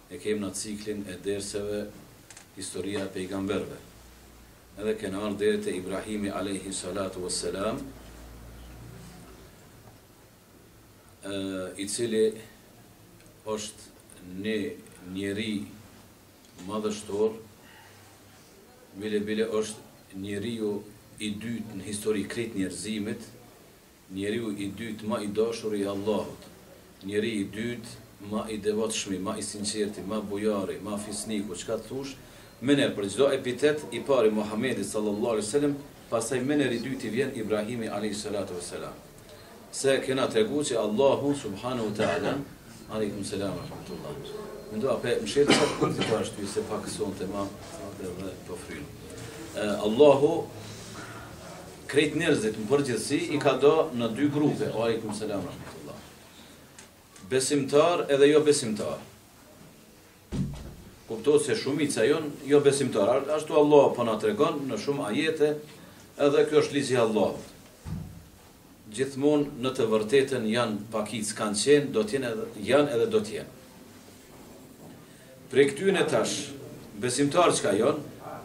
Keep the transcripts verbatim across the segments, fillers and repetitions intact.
e kemi në ciklin e derseve historia e pejgamberve. Edhe kena ardhur deri te Ibrahimi alayhi salatu wassalam, i cili është një njeri madhështor, bile bile është njeriu i dytë në histori krejt njerëzimit, njeriu i dytë ma i dashur i Allahut, njeri i dytë ma i devotshmi, ma i sinqerti, ma bujari, ma fisniku, çka të thush, mener për çdo epitet i pari Muhamedi sallallahu alaihi wasallam, pastaj mener i dytë i vjen Ibrahimi alayhi salatu wassalam. Se kena tregu që Allahu subhanahu wa ta'ala, aleikum selam wa rahmatullah. Mendoj apo mshet sa kur ti thash ty se pak sonte ma edhe po fryn. Allahu krejt njerëzit në përgjithësi i ka do në dy grupe, aleikum selam wa rahmatullah. Besimtar edhe jo besimtar. Kuptohet se shumica jon jo besimtar. Ashtu Allah po na tregon në shumë ajete, edhe kjo është ligji i Allahut. Gjithmonë në të vërtetën janë pakicë kanë qenë, do t'jenë edhe janë edhe do t'jenë. Prej këtyne tash, besimtar çka janë,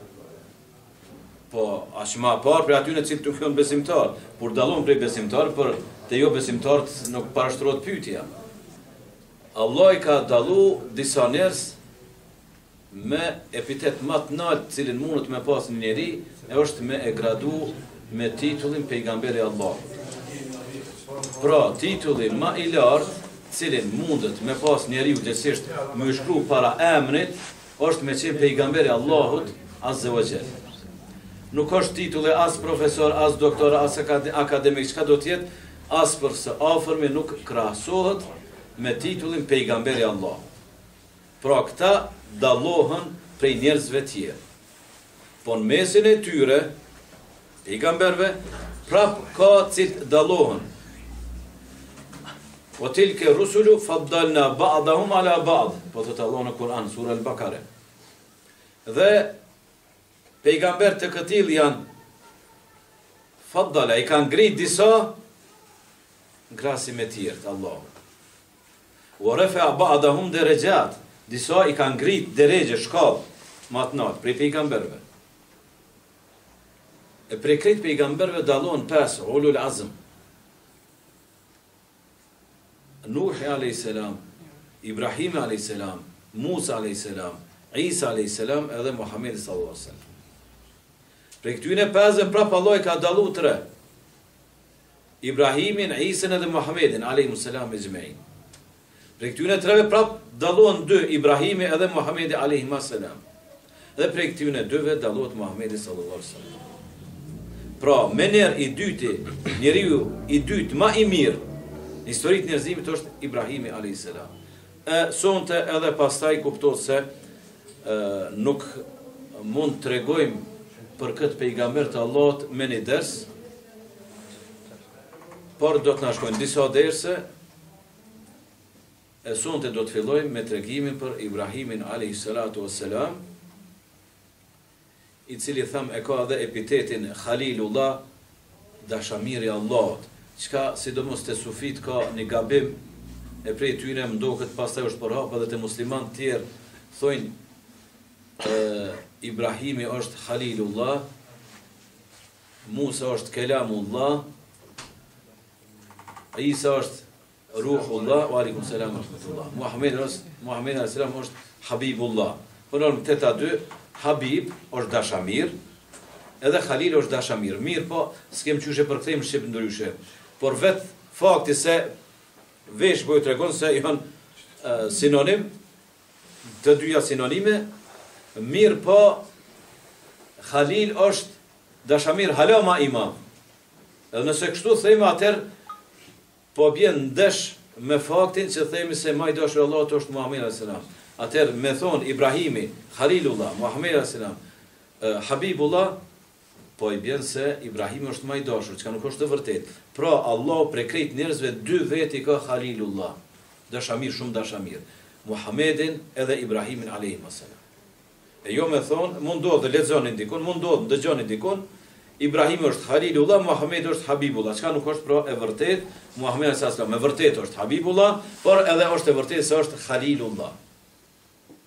po aq më parë për atyne që të janë besimtar, por dallon prej besimtar për të jo besimtarët nuk parashtrohet pyetja. Allah i ka dallu disa njerëz me epitet më të lartë, cilin mundet me pas një njeri, e është me e gradu me titullin pejgamberi i Allahut. Pra, titulli ma i lartë, cilin mundet me pas njeriu gjithsesht me shkru para emrit, është me qenë pejgamberi Allahut azza wa jall. Nuk është titulli as profesor, as doktor, as akademik, çka do të jetë, as për së afërmi nuk krahasohet me titullin pejgamberi Allahut. Pra këta dallohen prej njerëzve tjerë. Po në mesin e tyre, pejgamberve, prap ka cilë dallohen. O tilke rusulu faddalna ba'dahum ala ba'd, po të të Allah në Kur'an, sura al-Bakare. Dhe pejgamber të këtil janë faddala, i kanë ngrit disa ngrasi me tjertë, Allah. O refa ba'dahum derejat, disa i kanë ngrit deregje, shkallë, matnat, prej pejgamberve. E prej krejt pejgamberve dalon pes, ulul azm. Nuhi alayhis salam, Ibrahim alayhis salam, Musa alayhis salam, Isa alayhis salam edhe Muhamedi sallallahu alaihi wasallam. Për këtyne pesë prap Allah i ka dallu tre. Ibrahimin, Isën edhe Muhamedin alayhis salam ejma'in. Për këtyne treve prap dallohen dy, Ibrahimi edhe Muhamedi alayhis salam. Dhe për këtyne dyve dallohet Muhamedi sallallahu alaihi wasallam. Pra, mener i dyti, njeriu i dytë më i mirë në historitë njerëzimit është Ibrahimi alayhis salam. E sonte edhe pastaj kuptohet se e, nuk mund të tregojmë për këtë pejgamber të Allahut me një ders, por do të na shkojnë disa derse. E sonte do të fillojmë me tregimin për Ibrahimin alayhis salatu wassalam, i cili tham e ka edhe epitetin Khalilullah, dashamiri Allahut. Çka sidomos te sufit ka një gabim, e prej tyre më duket pastaj është përhap edhe te musliman të tjerë, thonë Ibrahimi është Khalilullah, Musa është Kelamullah, Isa është Ruhullah, wa alaikum salam wa rahmatullah. Muhamedi është Muhamedi alayhis salam është Habibullah. Po normë të ta dy, Habib është dashamir, edhe Khalil është dashamir. Mirë, po s'kem qyshe për këtë më shqip ndryshe. Por vetë fakti se vesh po ju tregon se janë uh, sinonim, të dyja sinonime, mirë po Khalil është dashamir hala ma imam. Edhe nëse kështu themi atëherë po bjen ndesh me faktin që themi se më i dashur Allahut është Muhamedi alayhis salam. Atëherë me thon Ibrahimi, Khalilullah, Muhamedi alayhis salam, uh, Habibullah, po i bjen se Ibrahimi është më i dashur, çka nuk është e vërtetë. Pra Allah prej krejt njerëzve dy veti ka Khalilullah, dashamir, shumë dashamir, Muhamedin edhe Ibrahimin alayhis salam. E jo me thon, mund ndodh lexoni dikun, mund ndodh dëgjoni dikun, Ibrahimi është Khalilullah, Muhamedi është Habibullah, çka nuk është pra e vërtetë. Muhamedi sallallahu alaihi wasallam e vërtetë është Habibullah, por edhe është e vërtetë se është Khalilullah.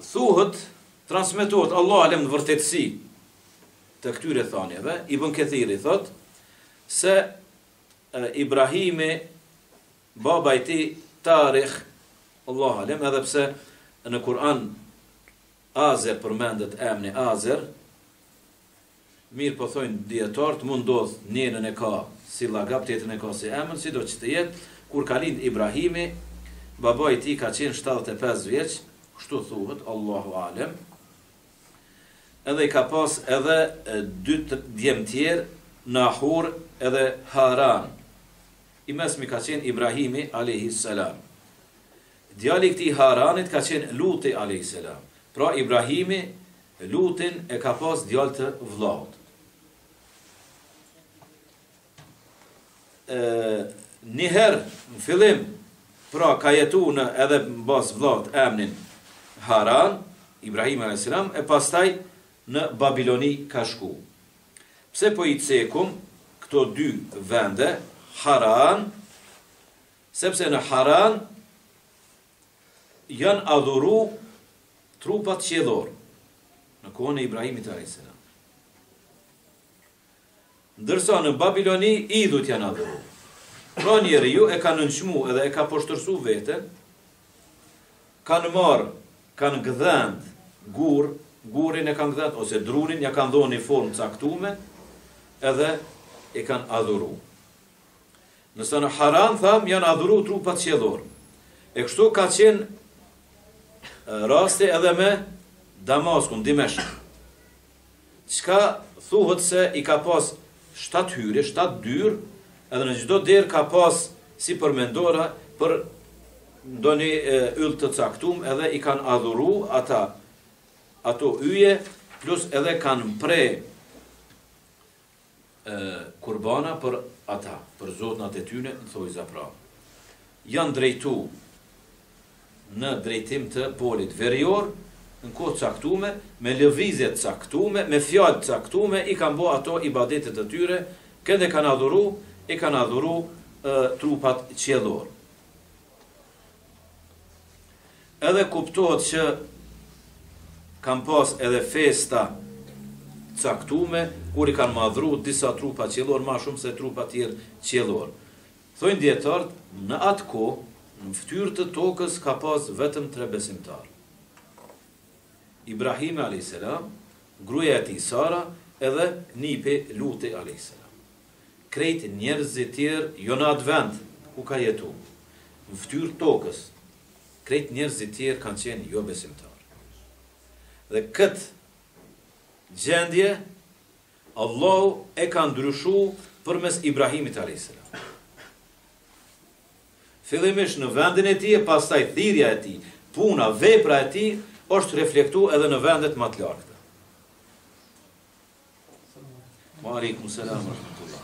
thuhet, transmetohet Allah alem në vërtetësi të këtyre thanjeve, Ibn Kathiri thot se e, Ibrahimi, baba i tij Tarikh, Allah alem, edhe pse në Kur'an Azer përmendet emri Azer, mirë po thojnë dietarët, mund ndodh njënën e ka si llaqab, tjetrën e ka si emër, sido që të jetë, kur ka lind Ibrahimi, baba i tij ka qenë shtatëdhjetë e pesë vjeç, kështu thuhet, Allahu alem. Edhe i ka pas edhe dy djemë tjerë, Nahur edhe Haran. I mesmi ka qenë Ibrahimi alayhis salam. Djali i këtij Haranit ka qenë Luti alayhis salam. Pra Ibrahimi Lutin e ka pas djalë të vllaut. Njëherë në fillim, pra ka jetu në edhe në bas vllaut emnin Haran, Ibrahim alayhis salam, e pastaj në Babiloni ka shku. Pse po i cekum këto dy vende, Haran, sepse në Haran janë adhuru trupat qiellor në kohën e Ibrahimit alayhis salam. Ndërsa në Babiloni idhut janë adhuru. Pra njeriu e ka nënçmu edhe e ka poshtërsu veten, kanë marë, kanë gdhend gur, gurin e kanë gdhend, ose drurin, ja kanë dhonë një formë caktume, edhe e kanë adhuru. Nëse në Haran, tham, janë adhuru trupat qiellor. E kështu ka qenë raste edhe me Damaskun, Dimeshk. Çka thuhet se i ka pas shtat hyrje, shtat dyrë, edhe në çdo derë ka pas si përmendora për ndonjë yll të caktuar, edhe i kanë adhuru ata ato yje, plus edhe kanë pre e, kurbana për ata, për zotnat e tyne, në thojza pra. Janë drejtu në drejtim të polit verior, në kohë caktume, me lëvizje caktume, me fjalë caktume, i kanë bo ato ibadetet të tyre, kënde kanë adhuru, i kanë adhuru e, trupat qiellor. Edhe kuptohet që kanë pas edhe festa caktume, kur i kanë madhru disa trupa qiellor, ma shumë se trupa tjerë qiellor. Thojnë dietarët, në atë kohë, në fytyrë të tokës ka pas vetëm tre besimtar. Ibrahim alayhis salam, gruaja e tij Sara, edhe nipi Luti alayhis salam. Krejt njerëzit tjerë, jo në atë vend ku ka jetu, në fytyrë tokës, krejt njerëzit tjerë kanë qenë jo besimtar. Dhe këtë gjendje, Allahu e ka ndryshu përmes Ibrahimit alayhis salam. Fillimisht në vendin e tij, pastaj thirrja e tij, puna, vepra e tij është reflektu edhe në vendet më të larta. Wa alaykum salam wa rahmatullah.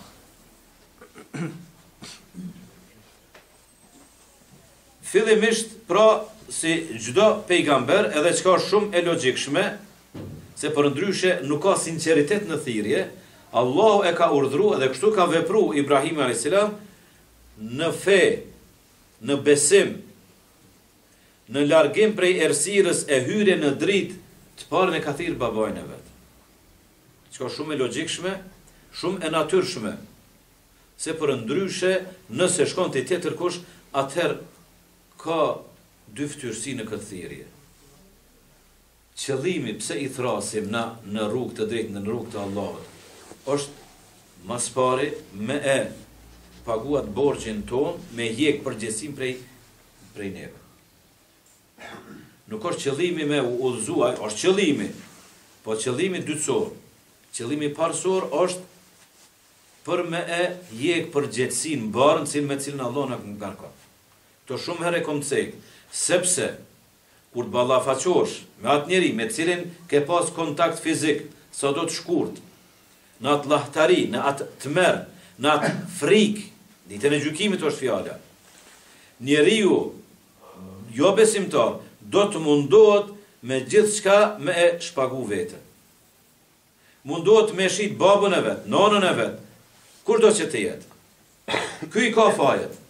Fillimisht, pra, si çdo pejgamber, edhe çka është shumë e logjikshme, se për ndryshe nuk ka sinqeritet në thirrje, Allahu e ka urdhëruar edhe kështu ka vepruar Ibrahim alayhis salam në fe, në besim, në largim prej errësirës e hyrje në dritë, të parën e ka thirrë babajnë e vet. Çka shumë e logjikshme, shumë e natyrshme. Se për ndryshe, nëse shkon të tjetër kush, atëherë ka dy fytyrësi në këtë thirrje. Qëllimi pse i thrasim na në rrugë të drejtë, në rrugë të Allahut, është mas pari me e paguat borxhin ton, me hjek përgjegjësinë prej prej neve. Nuk është qëllimi me udhëzuar, është qëllimi, po qëllimi dytësor. Qëllimi parësor është për me e hjek përgjegjësinë barën cilën me cilën Allah na ngarkon. To shumë herë kom thënë, sepse kur të ballafaqosh me atë njeri me cilin ke pas kontakt fizik, sa do të shkurt, në atë lahtari, në atë tmerr, në atë frikë, ditën e gjykimit është fjala. Njeriu jo besimtar do të mundohet me gjithçka me e shpagu veten. Mundohet me shit babën e vet, nonën e vet, kur do që të jetë. Ky i ka fajet.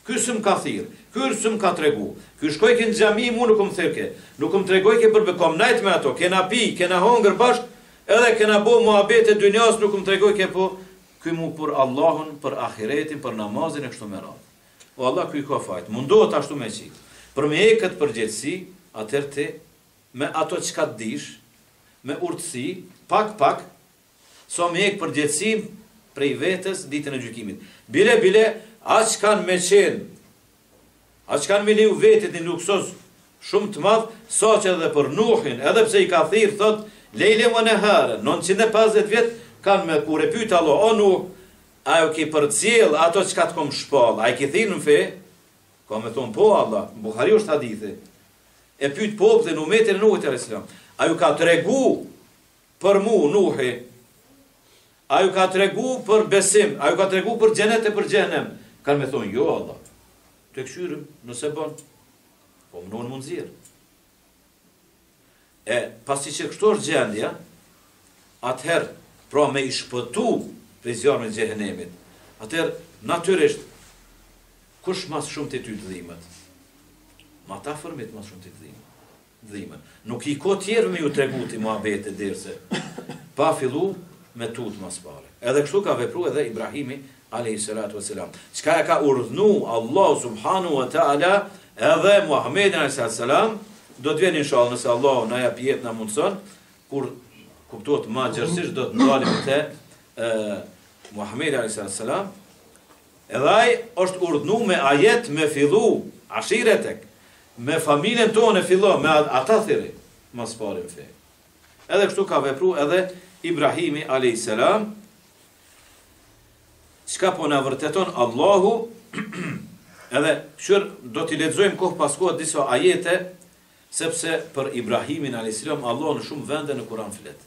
Ky s'm ka thirr, ky s'm ka tregu. Ky shkoi ke në xhami, mu nuk më thirke. Nuk më tregoj ke për bekom najt me ato, kena pi, kena hongër bashk, edhe kena bo muhabet e dynjas, nuk më tregoj ke po ky mu për Allahun, për ahiretin, për namazin e kështu me radhë. O Allah ky ka fajt, mundohet ashtu me qik. Për me e këtë përgjithësi, atëherë ti me ato çka dish, me urtësi, pak pak, so me e këtë përgjithësi prej vetës ditën e gjykimit. Bile bile aq kanë me qenë, aq kanë me liu vetit një luksos shumë të madh, sa që edhe për Nuhin, edhe pse i ka thirr thot lejle më nehare, nëntëqind e pesëdhjetë vjet kanë me kur e pyet Allah, o Nuh, ajo ki përcjell ato çka të kom shpall, a i ki thirr në fe? Ka me thonë po Allah, në Buhari është hadithi. E pyet popullin umetin e Nuhit alayhis salam, a ju ka tregu për mu Nuhi? A ju ka tregu për besim, a ju ka tregu për xhenet e për xhenem? Kanë me thonë jo Allah. Të këshyrim, nëse bën, po më në mund zirë. E, pasi që kështu është gjendja, atëherë, pra me i shpëtu për zjarën e xhehenemit, atëherë, natyrisht, kush mas shumë të ty të dhimet? Ma ta fërmit mas shumë të ty dhimet. Nuk i ko tjerë me ju tregu ti muhabet e dirse, pa fillu me tut mas pare. Edhe kështu ka vepru edhe Ibrahimi, alayhi salatu wassalam. Çka e ka urdhnu Allah subhanahu wa taala edhe Muhamedit alayhi salam, do të vjen inshallah nëse Allah na jap jetë na mundson, kur kuptohet më gjerësisht do të ndalim te Muhamedi alayhi salam. Edhe ai është urdhnu me ajet me fillu ashiretek, me familjen tonë fillo me ata thirrë mos pare fe. Edhe kështu ka vepru edhe Ibrahimi alayhi salam. Çka po na vërteton Allahu, edhe këshur do t'i lexojmë kohë pas kohë disa ajete, sepse për Ibrahimin alayhis salam Allah në shumë vende në Kur'an flet.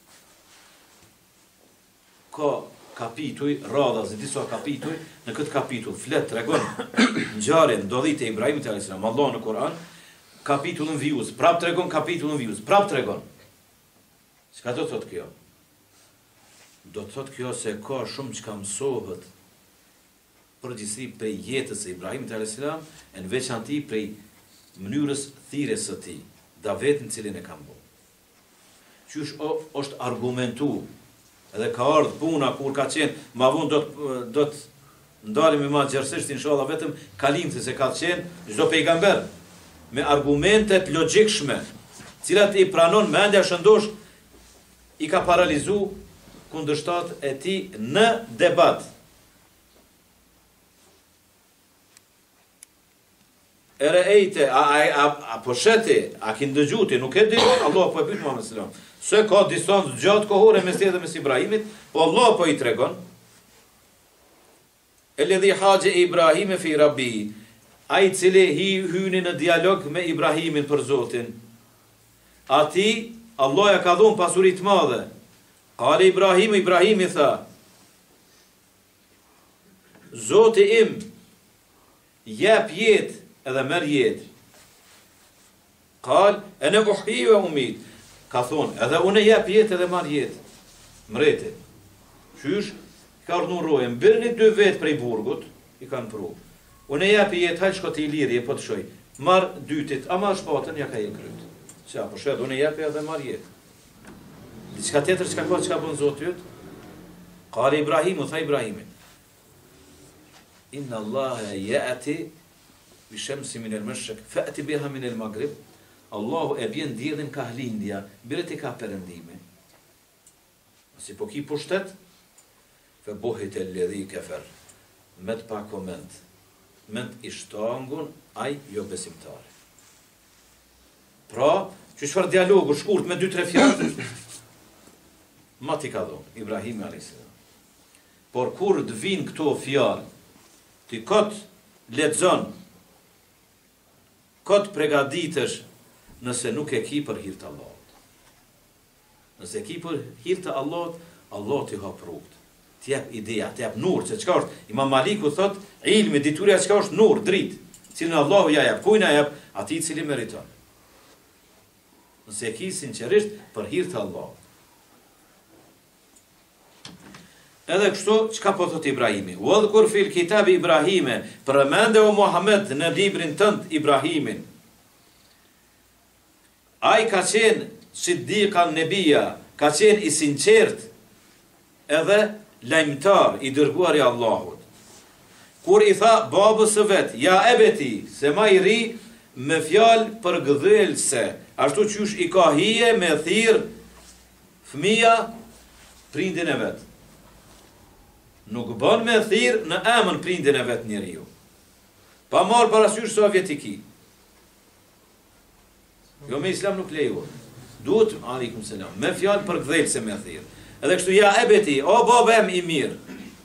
Ka kapituj, radha zë disa kapituj, në këtë kapitull flet tregon ngjarjen ndodhit e Ibrahimit alayhis salam, Allah në Kur'an, kapitullin vijus, prap tregon kapitullin vijus, prap tregon. Çka do thotë kjo? Do të thotë kjo se ka shumë që ka mësohet përgjithësi prej jetës e Ibrahimit alayhis salam, e në veçanti prej mënyrës thirrjes së tij, davetin cilin e ka bërë. Qysh është argumentu, edhe ka ardhur puna kur ka qenë, ma vonë do të do të ndalim më gjerësisht inshallah vetëm kalimti se ka qenë çdo pejgamber me argumente të logjikshme, cilat i pranon mendja shëndosh, i ka paralizu kundërshtat e ti në debat. Ere ejte, a, a, a, a po sheti, a ki ndëgjuti, nuk e di, Allah po e pyet Muhammed sallallahu alaihi wasallam. Se ka distancë gjatë kohore mes tij dhe mes Ibrahimit, po Allah po i tregon. Elledhi haje Ibrahim fi Rabbi, ai cili hi hyni në dialog me Ibrahimin për Zotin. Ati Allah ja ka dhënë pasuri të madhe. Qale Ibrahim, Ibrahimi tha, Zoti im, jep jetë edhe merr jetë. Qal, ana uhyi wa umit. Ka thonë, edhe unë jep jetë edhe marr jetë. Mreti. Qysh, ka urdhëruar rojen, birni dy vet prej burgut, i kanë pru. Unë jep jetë, hajt shko ti lirje, po të shoj. Marr dytit, ama shpatën ja ka i kryt. Qa, po shet, unë jep edhe marr jetë. Diçka tjetër çka ka çka bën Zoti yt? Qali Ibrahim, u tha Ibrahimi. Inna Allaha ya'ti bi shamsi min al-mashriq fa'ti biha min al-maghrib. Allahu e bën diellin ka lindja, bire ti ka perëndime. Si po ki pushtet, fe buhit alladhi kafar. Me të pa koment. Me të ishtangun ai jo besimtar. Pra, që çfarë dialogu shkurt me dy tre fjalë. Ma ti ka dhonë, Ibrahim alayhis salam. Por kur të vinë këto fjalë, ti kot lexon, kot pregaditesh nëse nuk e ki për hir të Allahut. Nëse ki për hir të Allahut, Allah ti hap rrugët. Ti jap ideja, ti jap nur, se çka është? Imam Maliku thot, ilmi, dituria çka është nur, dritë, cilën Allahu ja jap, kujt na jap, atij i cili meriton. Nëse e ki sinqerisht për hir të Allahut. Edhe kështu, çka po thot Ibrahimi? Wadhkur fil kitabi Ibrahime, përmende o Muhammed në librin tënd Ibrahimin. Ai ka qenë siddiqan nebija, ka qenë i sinqert, edhe lajmëtar i dërguar i Allahut. Kur i tha babës së vet, ja ebeti, se ma i ri, me fjalë për gëdhëlse, ashtu qysh i ka hije me thirr fëmia prindin e vet. Nuk bën me thirr në emën prindin e vet njeriu. Pa marr parasysh sa vjet i ki. Jo me islam nuk lejohet. Duhet, aleikum selam, me fjalë për gdhëlse me thirr. Edhe kështu ja ebeti, o babem i mirë.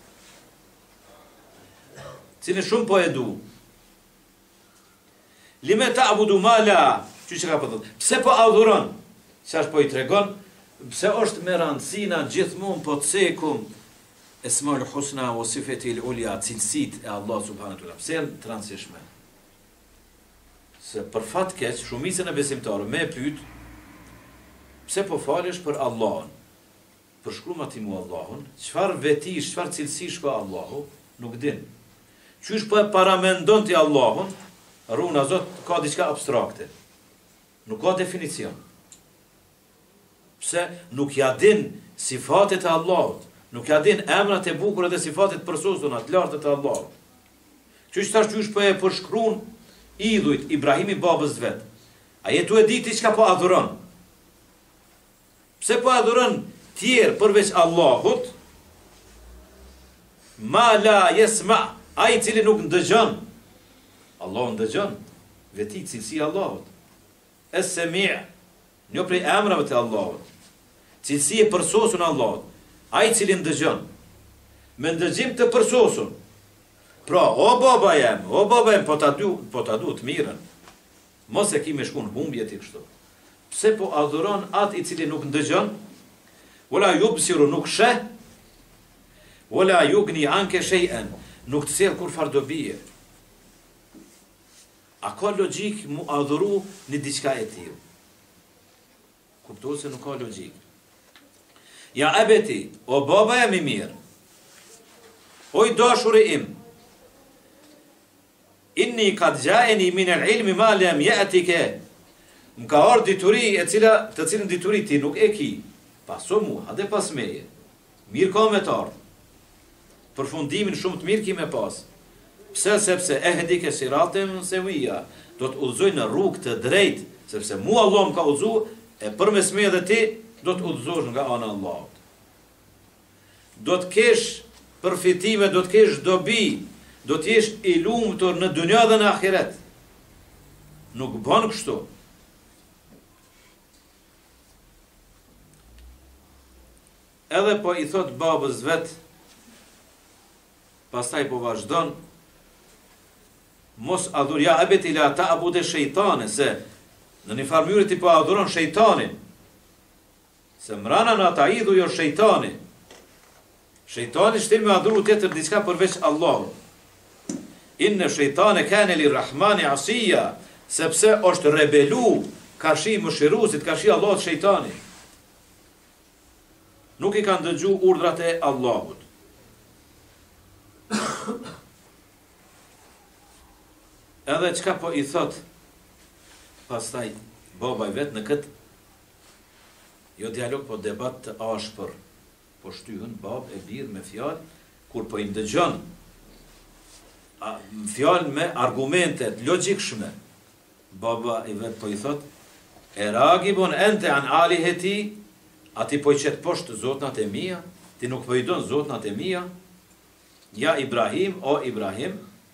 Cilën shumë po e du. Lime ta abudu mala, që që ka po thot? Pse po adhuron? Qash po i tregon? Pse është me rëndësina gjithmonë po të cekum Esmaul Husna o sifetil ulja, cilësit e Allah subhanahu wa taala. Pse janë të rëndësishme? Se për fat keq, shumicën e besimtarëve me pyet, pse po falesh për Allahun? Për shkruam ati mu Allahun, çfarë vetish, çfarë cilësish ka Allahu, nuk din. Qysh po e paramendon ti Allahun? Runa Zot ka diçka abstrakte. Nuk ka definicion. Pse nuk ja din sifatet e Allahut, nuk ja din emrat e bukura dhe sifatet përsosura të larta të Allahut. Qysh tash qysh po e përshkruan idhujt Ibrahimi babës vet. Ai tu e di ti çka po adhuron. Pse po adhuron tjerë përveç Allahut? Ma la yesma, ai cili nuk ndëgjon. Allahu ndëgjon, veti cilësi Allahut. Es-Semi', një prej emrave të Allahut. Cilësi e përsosur në Allahut. Ai cili ndëgjon. Me ndëgjim të përsosur. Pra, o baba jem, o baba jem, po ta du, po ta du të mirën. Mos e ki me shkun humbje ti kështu. Pse po adhuron atë i cili nuk ndëgjon? Wala yubsiru, nuk sheh. Wala yugni anke shay'an, nuk të sjell kur far do bie. A ka logjik mu adhuru në diçka e tillë? Kuptohet se nuk ka logjik. Ja ebeti, o baba jam i mirë. O i dashuri im. Inni kad jaeni min al-ilmi ma lam ya'tika. Më ka ardhur dituri e cila të cilën dituri ti nuk e ki. Paso mua, dhe pas meje. Mirë ka me të ardhur. Përfundimin shumë të mirë ki me pas. Pse sepse ehdike siratem sewia, do të udhëzoj në rrugë të drejtë, sepse mua Allah më ka udhëzu, e përmes meje dhe ti do të udhëzosh nga ana e Allahut. Do të kesh përfitime, do të kesh dobi, do të jesh i lumtur në dunja dhe në ahiret. Nuk bën kështu. Edhe po i thot babës vet, pastaj po vazhdon, mos adhur, ja ebet ila ta abude shejtane, se në një farmyri ti po adhuron shejtanin, se mrana në ata idhu jo shejtani. Shejtani shtil me adhuru tjetër diçka përveç Allahut. Inne shejtane kane li rahmani asija, sepse është rebelu, karshi mëshirusit, karshi Allahut shejtani. Nuk i kanë dëgju urdhrat e Allahut. Edhe çka po i thot pastaj baba i vet në kët jo dialog, po debat të ashpër, po shtyhen bab e bir me fjalë, kur po i ndëgjon fjalë me argumentet logjikshme, baba i vet po i thot e ragibun ente an aliheti, a ti po i qet poshtë zotnat e mia, ti nuk po i don zotnat e mia? Ja Ibrahim, o Ibrahim,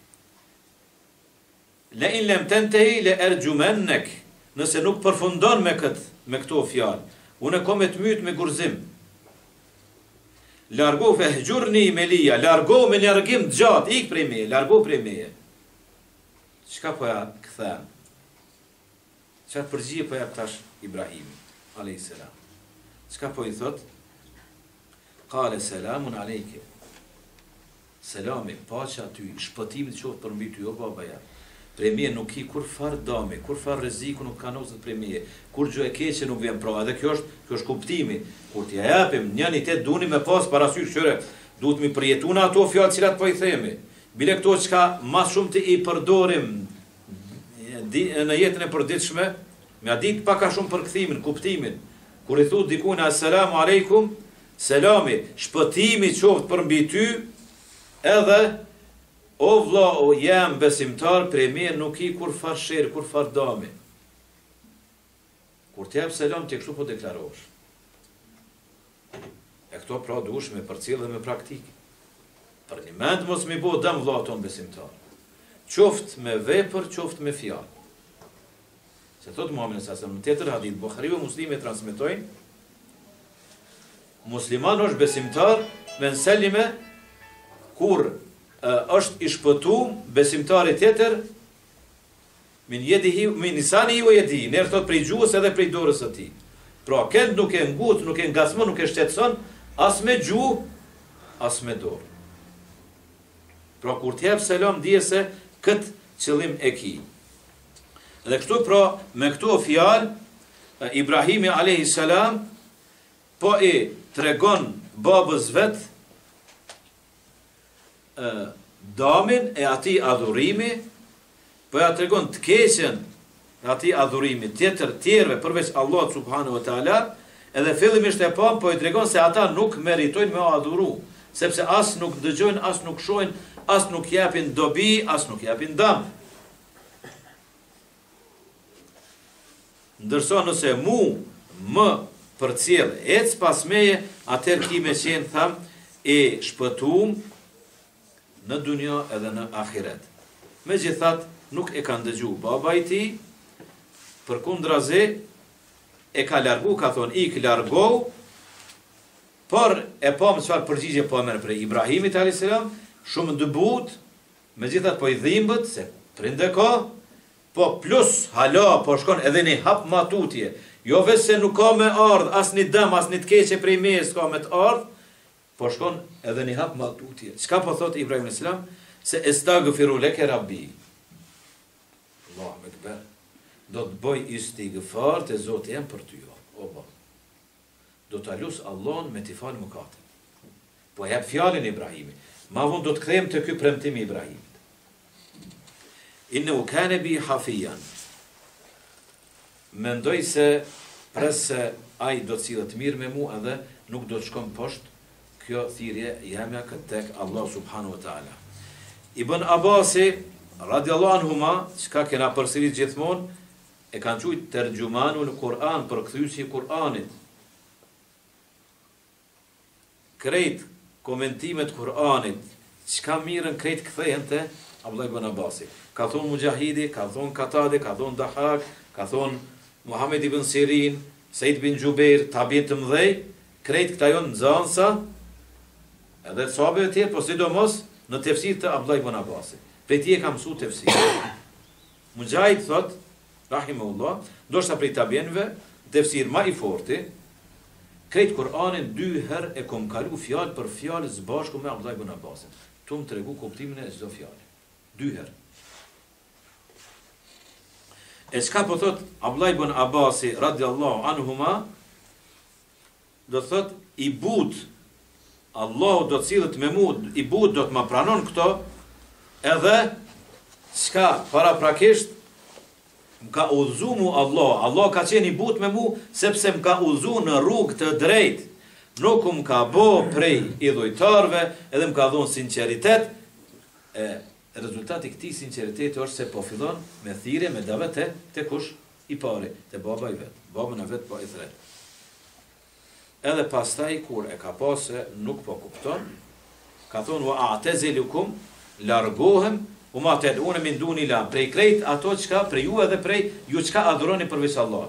le in lem tentehi le ergjumennek, nëse nuk përfundon me këtë, me këto fjalë, unë e kom e të myt me gurzim. Largo fe hgjurni me lija, largo me largim të gjatë, ik prej meje, largo prej meje. Qka po ja këthem? Qatë përgjie po ja këtash Ibrahimi, alayhis salam. Qka po i thot? Kale selamun alejke. Selami, pacha ty, shpëtimit qoftë për mbi ty, o baba ja. Prej meje nuk i kur far dame, kur far rreziku nuk ka nosët prej meje, kur gjë e keqe nuk vjen pra, edhe kjo është, kjo është kuptimi. Kur t'ja japim njëni tet duni me pas parasysh qëre, duhet mi përjetu në ato fjallë cilat po i themi. Bile këto që ka mas shumë të i përdorim në jetën e përditshme, me a ditë paka shumë për këthimin, kuptimin. Kur i thu dikune, assalamu alaikum, selami, shpëtimi qoftë për mbi ty, edhe, o vlla, o jam besimtar, prej mirë nuk i kur far shërë, kur far dami. Kur të jep selam, të kështu po deklarosh. E këto pra dush me përcjell dhe me praktikë. Për një mend mos mi bo dëm vlla ton besimtar. Qoftë me vepër, qoftë me fjalë. Se thot Muhamedi sallallahu alaihi wasallam, në tjetër hadith, Buhariu Muslimi e transmetojnë, musliman është besimtar me selime kur uh, është i shpëtuar besimtari tjetër min yedihi min lisanihi wa yadihi, ne thot prej gjuhës edhe prej dorës së tij. Pra kënd nuk e ngut, nuk e ngasmon, nuk e shtetson as me gjuhë, as me dorë. Pra kur të jep selam dije se kët qëllim e ki. Dhe kështu pra me këto fjalë Ibrahimi alayhi salam po i tregon babës vet e, damin e atij adhurimi, po ja tregon të keqen e atij adhurimi tjetër tjerëve përveç Allahut subhanahu wa taala, edhe fillimisht e pa po i tregon se ata nuk meritojnë me adhuru, sepse as nuk dëgjojnë, as nuk shohin, as nuk japin dobi, as nuk japin dëm. Ndërsa nëse mu më përcjell ec pas meje, atëherë ki me qenë tham e shpëtuam në dunja edhe në ahiret. Megjithatë nuk e ka ndëgju baba i tij, përkundrazi e ka largu, ka thonë ik largohu, por e pa më çfarë përgjigje po merr prej Ibrahimit alayhis salam, shumë dëbut, megjithatë po i dhimbët se prinde ka, po plus hala po shkon edhe një hap matutje. Jo vetë se nuk ka me ardh as një dëm, as një të keqe prej meje s'ka me të ardh, po shkon edhe një hap matutje. Çka po thot Ibrahim alayhis salam? Se estaghfiru leke rabbi. Allahu ekber. Do të bëj istighfar te Zoti jam për ty. O ba. Do ta lut Allahun me t'i fal mëkatet. Po jep fjalën Ibrahimit. Ma vonë do të kthehem te ky premtim i Ibrahimit. Innehu kana bi hafiyan. Mendoj se presë ai do të sillet mirë me mua edhe nuk do të shkon poshtë kjo thirrje jamja këtë tek Allah subhanahu wa taala. Ibn Abasi radiallahu anhuma, çka kena përsërit gjithmonë, e kanë thujt tergjumanul Kur'an, përkthyesi i Kur'anit. Krejt komentimet Kur'anit, çka mirën krejt kthehen te Abdullah ibn Abasi. Ka thonë Mujahidi, ka thonë Katade, ka thonë Dahak, ka thonë Muhammed ibn Sirin, Sejid bin Gjubeir, tabin të mdhej, krejt këta jonë nxënësa, edhe të sahabeve tjerë, po sidomos në tefsir të Abdullah ibn Abasi. Prej ti e ka mësu tefsir. Mujahid thot, rahimahullah, ndoshta prej tabienve, tefsir ma i forti, krejt Kur'anin dy herë e kom kalu fjalë për fjalë zbashku me Abdullah ibn Abbasin. Tu më tregu kuptimin e çdo fjale. Dy herë. E çka po thot Abdullah ibn Abbasi radiallahu anhuma, do thot i but Allahu do të cilët me mu, i but do të ma pranon këto, edhe çka para prakisht më ka udhëzu mu Allah, Allah ka qenë i but me mu, sepse më ka udhëzu në rrugë të drejt, nuk më ka bo prej idhujtarve, edhe më ka dhonë sinceritet, e rezultati këtij sinceriteti është se po fillon me thirrje, me davet te, te kush i pari, te baba i vet, babën e vet po i thret. Edhe pastaj kur e ka pasë nuk po kupton, ka thonë wa a'tazilukum, largohem, u ma të edhune min duni la, prej krejt ato qka, prej ju edhe prej ju qka adhuroni përveç Allah.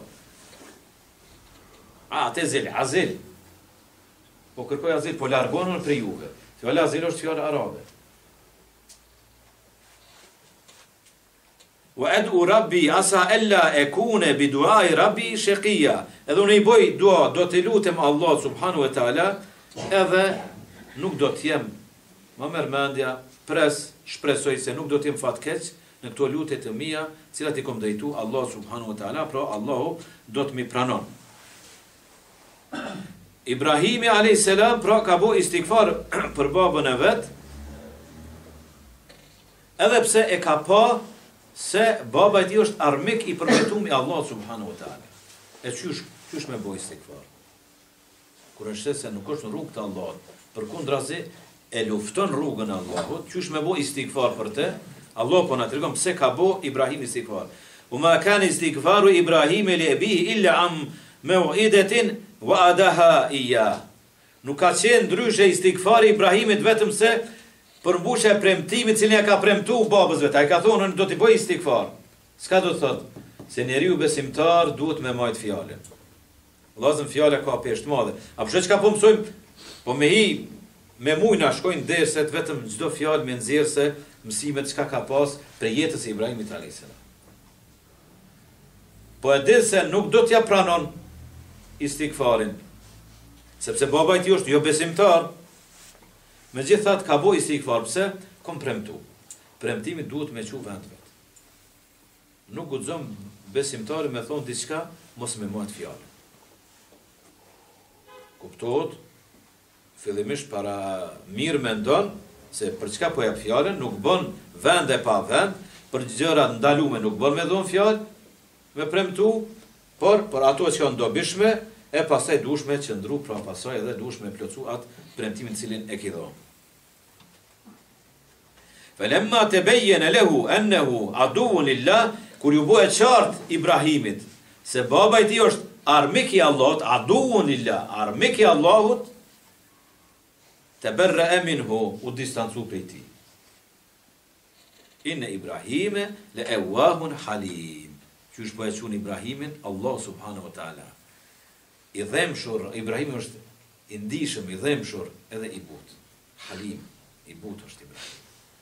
A, te zil, azil. Po kërkoj azil, po largohen prej juve. Fjallë azil është fjallë arabe. Wa edhu rabbi asa ella e kune bi duai rabbi shekia. Edhe unë i boj dua, do të lutem Allah subhanu wa ta'ala, edhe nuk do t'jem, ma merë mendja, pres, shpresoj se nuk do t'jem fatkeq në këto lutje të mia, cilat i kom drejtu Allah subhanahu wa taala, pra Allahu do të mi pranon. Ibrahimi alayhis salam pra ka bo istikfar për babën e vet, edhe pse e ka pa se baba i tij është armik i përmetuar i Allahut subhanahu wa taala. E qysh qysh me bo istikfar? Kur është se nuk është në rrugë të Allahut, përkundrazi e lufton rrugën e Allahut, qysh me bo istikfar për të? Allah po na tregon pse ka bo Ibrahim istikfar. Uma kana istikfaru Ibrahim li abihi illa am maw'idatin wa adaha iya. Nuk ka qenë ndryshe istikfari Ibrahimit vetëm se përmbushja e premtimit cilin ja ka premtuar babës vet. Ai ka thonë do t'i bëj istikfar. S'ka do të thotë se njeriu besimtar duhet me majt fjalën. Vllazën fjala ka peshë të madhe. A pse çka po mësojmë? Po me hi me mujna shkojnë derset vetëm çdo fjalë me nxjerrë se mësimet çka ka pas për jetës e Ibrahimit alayhis salam. Po e di se nuk do t'ja pranon istikfarin, sepse baba i tij është jo besimtar. Megjithatë ka bo istikfar, pse? Kom premtu. Premtimi duhet me qu vend vet. Nuk guxon besimtari me thonë diçka mos me marr fjalën. Kuptohet? Fillimisht para mirë mendon se për çka po jap fjalën, nuk bën vend e pa vend, për gjëra ndalume nuk bën me dhon fjalë, me premtu, por për ato që janë dobishme, e pastaj duhesh me qëndru, pra pastaj edhe duhesh me plotsu atë premtimin cilin e ke dhënë. Falamma tabayyana lahu annahu aduwwun lillah, kur ju bëhet qartë Ibrahimit se baba i tij është armik i Allahut, aduwwun lillah, armik i Allahut, tabarra'a minhu, u distancu prej tij. Inna Ibrahime le awwahun halim. Qysh po e quajnë Ibrahimin, Allah subhanahu wa taala. I dhemshur, Ibrahimi është i ndishëm, i dhemshur, edhe i butë. Halim, i butë është Ibrahim.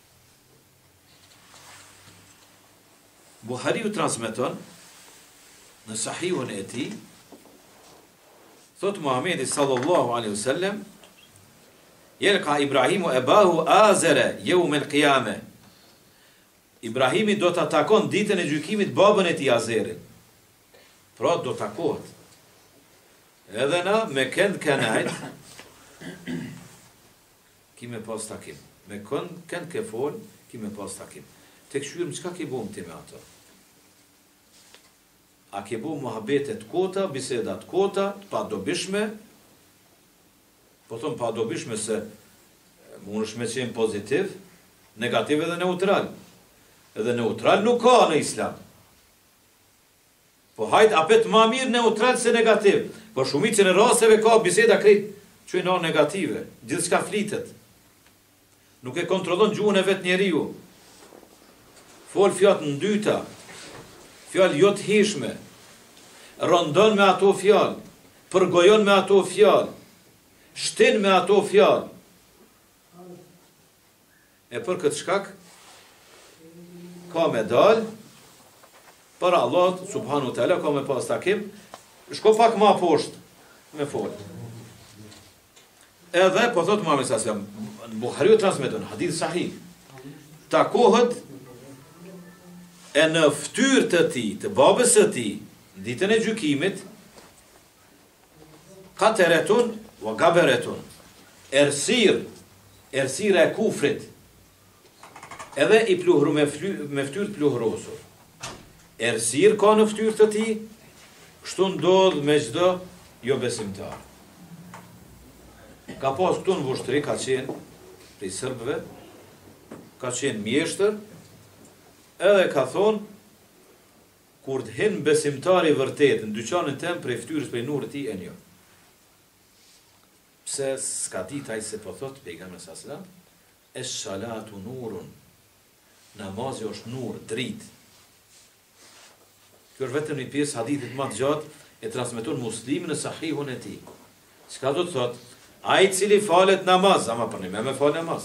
Buhariu transmeton në sahihun e tij, thot Muhamedi sallallahu alaihi wasallam, yalqa Ibrahimu abahu azara yawm al-qiyamah. Ibrahimi do të takon ditën e gjykimit babën e tij Azerin. Pra do takohet. Edhe na me kënd kanajt kime pas takim. Me kënd kënd ke fol, kime pas takim. Tek shyrëm çka ke bëm ti me ato? A ke bëm muhabete të kota, biseda të kota, pa dobishme? Po thon pa dobishme se mund është me qenë pozitiv, negativ edhe neutral. Edhe neutral nuk ka në islam. Po hajt apet ma mirë neutral se negativ. Po shumicën e rasteve ka biseda krejt që i na negative. Gjithë shka flitet. Nuk e kontrollon gjuhën e vet njeriu. Fol fjalë në dyta. Fjalë jo të hishme. Rondon me ato fjalë. Përgojon me ato fjalë. Shtin me ato fjalë. E për këtë shkak ka me dal, për Allah, subhanu ta'ala, ka me pas takim, shko pak ma poshtë, me folë. Edhe, po thotë Muhamedi sallallahu alaihi wasallam, Buhariu transmeton, hadith sahih, takohet e në ftyrë të tij, të babës së tij, ditën e gjykimit, qateretun wa gaberetun, ersir, ersira e kufrit, edhe i pluhru me, me ftyrë të pluhrosur. Ersir ka në ftyrë të tij, kështu ndodh me çdo jo besimtar. Ka pas këtu në vushtri, ka qenë prej serbëve, ka qenë mjeshtër, edhe ka thonë, kur të hin besimtari vërtet në dyqanin tem prej ftyrës prej nurët tij e njo. Pse s'ka ditë ai se po thot pejgamberi sallallahu alajhi wasallam, es-salatu nurun. Namazi është nur, dritë. Kjo është vetëm një pjesë hadithit më të gjatë e transmeton Muslimi në sahihun e tij. Çka do të thotë? Ai i cili falet namaz, ama për një me me fal namaz.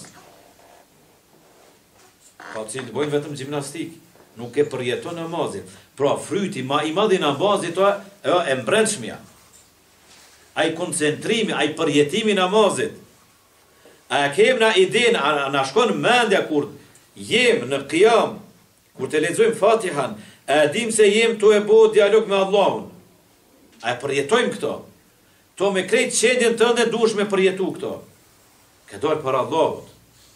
Ka të cilë bojnë vetëm gjimnastik, nuk e përjeton namazin. Pra fryti ma i madhi namazit e, e mbrendshmja. Ai koncentrimi, ai përjetimi namazit. A kem na iden, a na shkon mendja kur jem në qiyam, kur të lexojmë Fatihan, a dim se jem tu e bo dialog me Allahun. A e përjetojmë këto? To me krejt qedjen tënde duhesh me përjetu këto. Ke dorë për Allahut.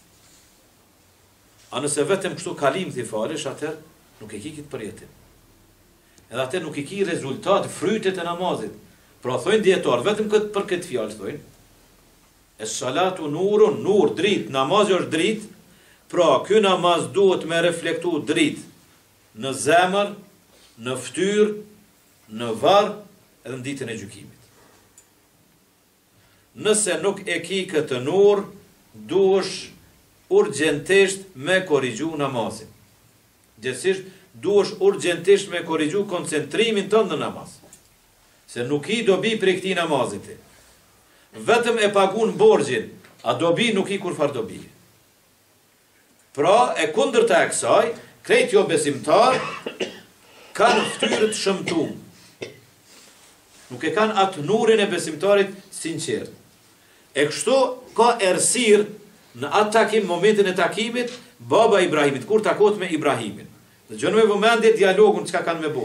A nëse vetëm kështu kalim t'i falesh, atër nuk e ki këtë përjetim. Edhe atër nuk e ki rezultat, frytet e namazit. Pra thojnë djetarë, vetëm këtë, për këtë fjalë thojnë, e salatu nurun, nur, drit, namazi është drit, pra ky namaz duhet me reflektu drit në zemër, në fytyrë, në varr, edhe në ditën e gjykimit. Nëse nuk e ki këtë nur, duhesh urgjentisht me korrigju namazin. Gjithsesi, duhesh urgjentisht me korrigju koncentrimin tënd në namaz. Se nuk i dobi për këtij namazit. Vetëm e pagun borxhin, a dobi nuk i kur far dobi. Pra, e kundërta e kësaj, krejt jo besimtar kanë ftyrë të shëmtuar. Nuk e kanë atë nurin e besimtarit sinqert. E kështu ka errësirë në atë takim, momentin e takimit, baba Ibrahimit, kur takot me Ibrahimin. Dhe gjënë me vëmendje dialogun çka kanë me bo.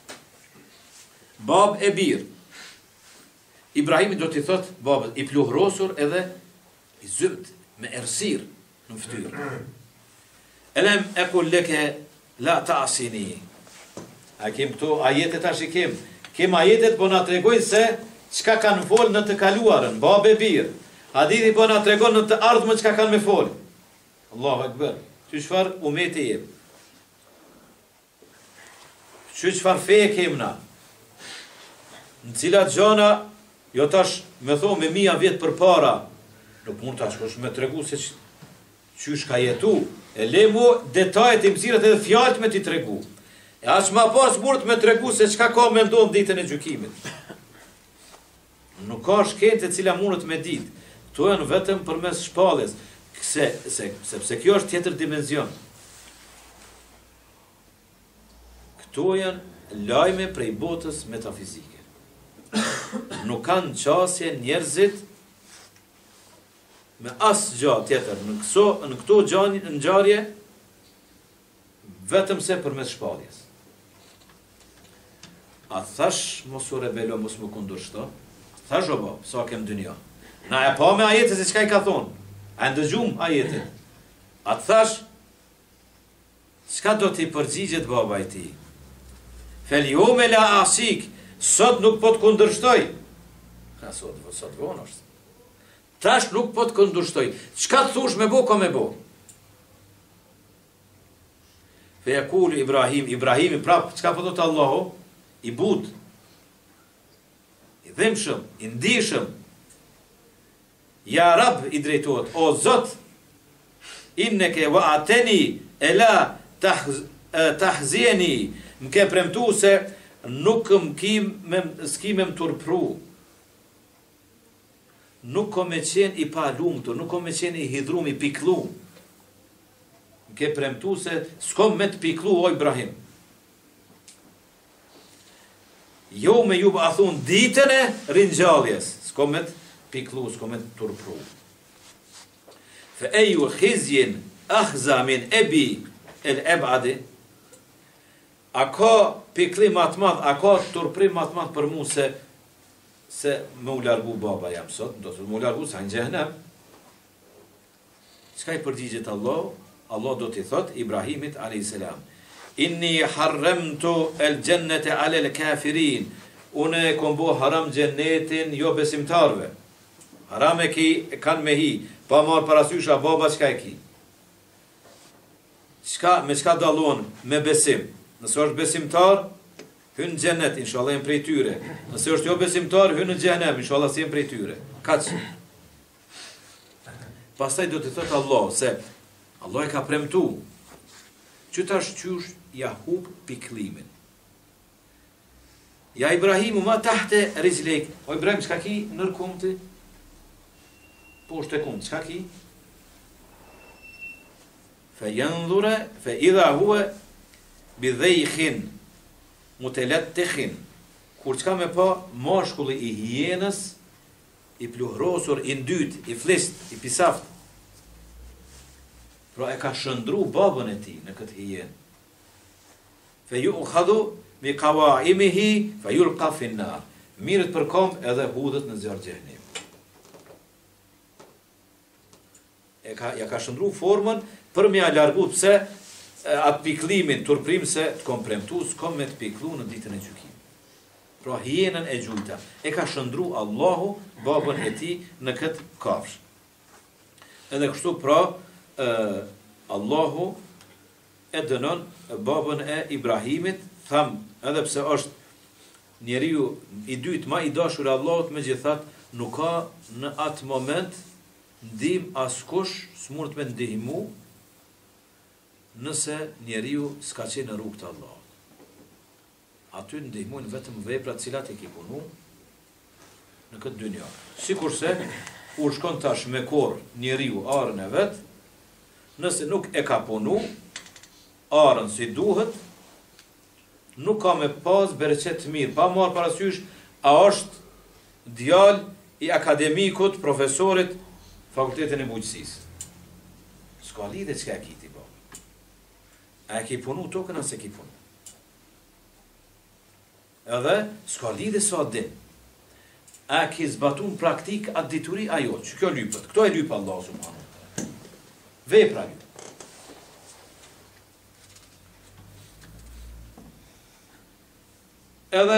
Bab e birë. Ibrahimit do t'i thot babës, i pluhrosur edhe i zymt, me errësirë në fytyrë. Elem e kulleke la ta asini. A kem këto ajetet tash i kem. Kem ajetet po na tregojnë se çka kanë folë në të kaluarën, bab e birë. Hadithi po na tregon në të ardhmën çka kanë me folë. Allahu Akbar. Që çfarë umeti jem. Që çfarë fe kem na. Në cilat gjana, jo tash me thonë me mija vjetë për para, nuk mund tash kosh me tregu se qysh ka jetu, e le mu detajet e mësirat edhe fjallët me ti tregu. E aq ma pas mund me tregu se çka ka me ndonë ditën e gjykimit. Nuk ka shkente cila mundet me ditë. Këto janë vetëm përmes shpalljes, se, se, sepse kjo është tjetër dimenzion. Këto janë lajme prej botës metafizike. Nuk kanë qasje njerëzit me asë gjatë tjetër në, këso, në këto ngjarje vetëm se përmes shpalljes. A thash mos u rebelo, mos më kundërshto? Thash o bab, sa kem dynja. Na e pa me ajetet se çka i ka thonë. A ndëgjum ajetet. A thash, çka do t'i përgjigjet baba i ti? Fel jo me la asik, sot nuk po të kundërshtoj. Ha, sot, sot vonë është. Tash nuk po të kundërshtoj. Çka të thush me bo, ka me bo. Fe jakul Ibrahim, Ibrahimi prap, çka po do të Allahu? I but, i dhimshëm, i ndishëm, ja Rab i drejtohet, o Zot, inneke wa ateni e la tahzjeni, më ke premtu se nuk më s'ki me më turpru, nuk ko me qenë i pa lumtur, nuk ko me qenë i hidrum, i piklu, më ke premtu se s'ko me të piklu, o Ibrahim. Jo me ju a thunë ditën e ringjalljes, s'ko me të piklu, s'ko me të turpru. Fe eju khizjin akhza min ebi el ebadi, a ka pikli matë madh, a ka turprim matë madh për mu se, se me u largu baba jam sot, do të me u largu sa në gjehnem. Çka i përgjigjet Allah? Allah do t'i thot Ibrahimit alayhis salam. Inni harramtu el jannata ala al kafirin. Unë kom bo haram gjennetin jo besimtarve. Haram e ki kanë me hi, pa marë parasysh a baba çka e ki. Çka me çka dallon me besim. Nëse është besimtar, hyn në xhennet, inshallah jam prej tyre. Nëse është jo besimtar, hyn në xhenem, inshallah si jam prej tyre. Kaç. Pastaj do të thotë Allah se Allah e ka premtu. Që tash qysh ja hub piklimin. Ja Ibrahimu ma tahte rizlek. O Ibrahim, çka ki nër kumti? Po është e kumt, çka ki? Fe jandhura, fe idha hua bidhejkhin, mutelettekhin. Kur çka me pa mashkulli i hijenës, i pluhrosur, i ndyt, i flist, i pisaft. Pra e ka shëndru babën e ti në këtë hijenë. Fe ju u khadu mi kawaimihi fa yulqa fi an-nar. mirët për kom edhe hudhët në zjarr xhehenim. E ka, ja ka shëndru formën për me ja largu, pse atë piklimin, turprim se të kom premtu, s'kom me të piklu në ditën e gjykimit. Pra hienën e gjujta. E ka shëndru Allahu babën e ti në këtë kafsh. Edhe kështu pra, e, Allahu e dënon babën e Ibrahimit, tham, edhe pse është njeriu i dytë ma i dashur Allahut, me gjithat, nuk ka në atë moment ndim askush s'mund me ndihmu nëse njeriu s'ka qenë në rrugë të Allahut. Aty ndihmojnë vetëm veprat cilat i ki punu në këtë dynja. Sikurse u shkon tash me korr njeriu arën e vet, nëse nuk e ka punu arën si duhet, nuk ka me pas bereqet të mirë, pa marrë parasysh a është djalë i akademikut, profesorit, fakultetin e bujqësisë. S'ka lidhe çka e kiti ba. A e ki punu tokën, a se ki punu. Edhe s'ka lidhe sa din. A ki zbatu në praktik atë dituri ajo, që kjo lypët. Këto e lypë Allah subhanahu. Vepra lypë. Edhe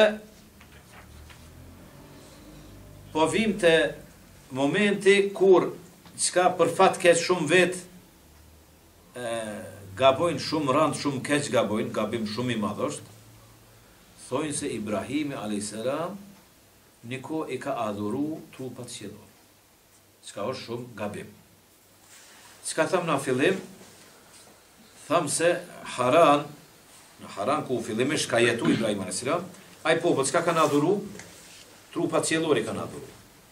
po vim të momenti kur qka për fat keq shumë vet e, gabojnë shumë rand, shumë keq gabojnë, gabim shumë i madhosht, thojnë se Ibrahimi alayhis salam niko i ka adhuru trupat qiellor. Qka është shumë gabim. Qka tham në fillim, tham se Haran, në Haran ku fillimisht ka jetu Ibrahim alayhis salam, ai popull çka kanë adhuru? Trupat qiellor i kanë adhuru.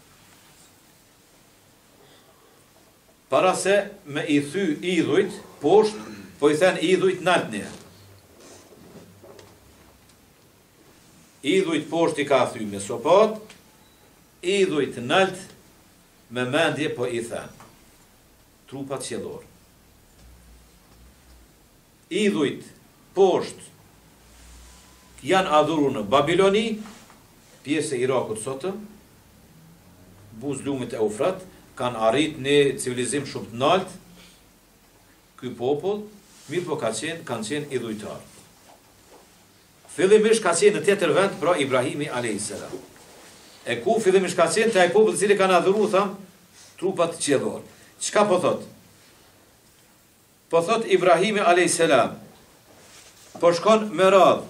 Para se me i thy idhujt poshtë, po i thënë idhujt nalt një. Idhujt poshtë i ka thy me sopat, idhujt nalt me mendje po i thënë. Trupat qiellor. Idhujt poshtë janë adhuru në Babiloni, pjesë e Irakut sotëm, buz lumit e Eufrat, kanë arrit një civilizim shumë të nalt, ky popull, mirë po ka qenë, kanë qenë idhujtar. Fillimisht ka qenë në tjetër vend, pra Ibrahimi alayhis salam. E ku fillimisht ka qenë, të ai popull i cili kanë adhuru, tham, trupat qiellor. Çka po thot? Po thot Ibrahimi alayhis salam, po shkon me radhë.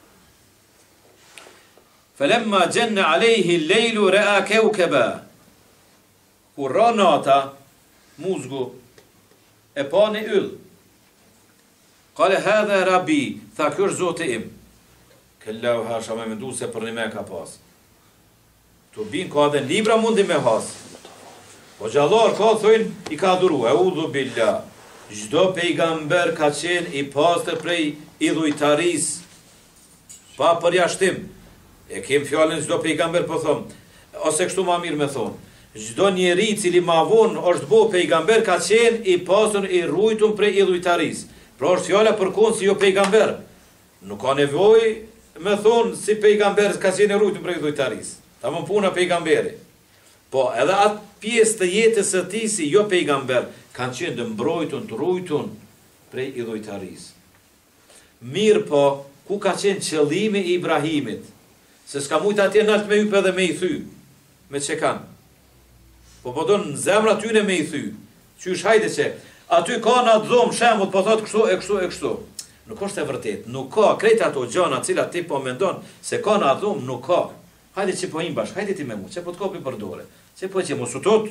Falamma janna alayhi al-laylu ra'a kawkaba. Kur ra nata, muzgu, e pa një yll. Kale hadha rabi, tha kjo është zote im. Këllau hasha me mendu se për një me ka pas. Të bin ka dhe libra mundi me has. Po gjallar ka thujnë i ka dhuru, e udhu billah. Gjdo pejgamber ka qenë i pastër prej idhujtaris, pa përjashtim. E kem fjallën gjdo pejgamber po thomë, ose kështu ma mirë me thonë. Gjdo njeri cili ma vonë është bo pejgamber ka qenë i pasën i rujtun prej idhujtaris. Pra është fjalla për konë si jo pejgamber. Nuk ka nevoj me thonë si pejgamber ka qenë i rujtun prej idhujtaris. Ta më puna pejgamberi. Po edhe atë pjesë të jetës e ti si jo pejgamber kanë qenë dë mbrojtun, të rujtun prej idhujtaris. Mirë po, ku ka qenë qëllimi i Ibrahimit? Se s'ka mujtë atje nalt me hype dhe me i thy. Me që kanë. Po po do në zemra tyne me i thy. Qysh hajde që, aty ka në atë dhomë shemut, po thot kështu, e kështu, e kështu. Nuk është e vërtet, nuk ka, krejt ato gjana cilat ti po mendon, se ka në atë dhomë, nuk ka. Hajde që po im bash, hajde ti me mu, që po të kopi për dore, që po që mu sutot.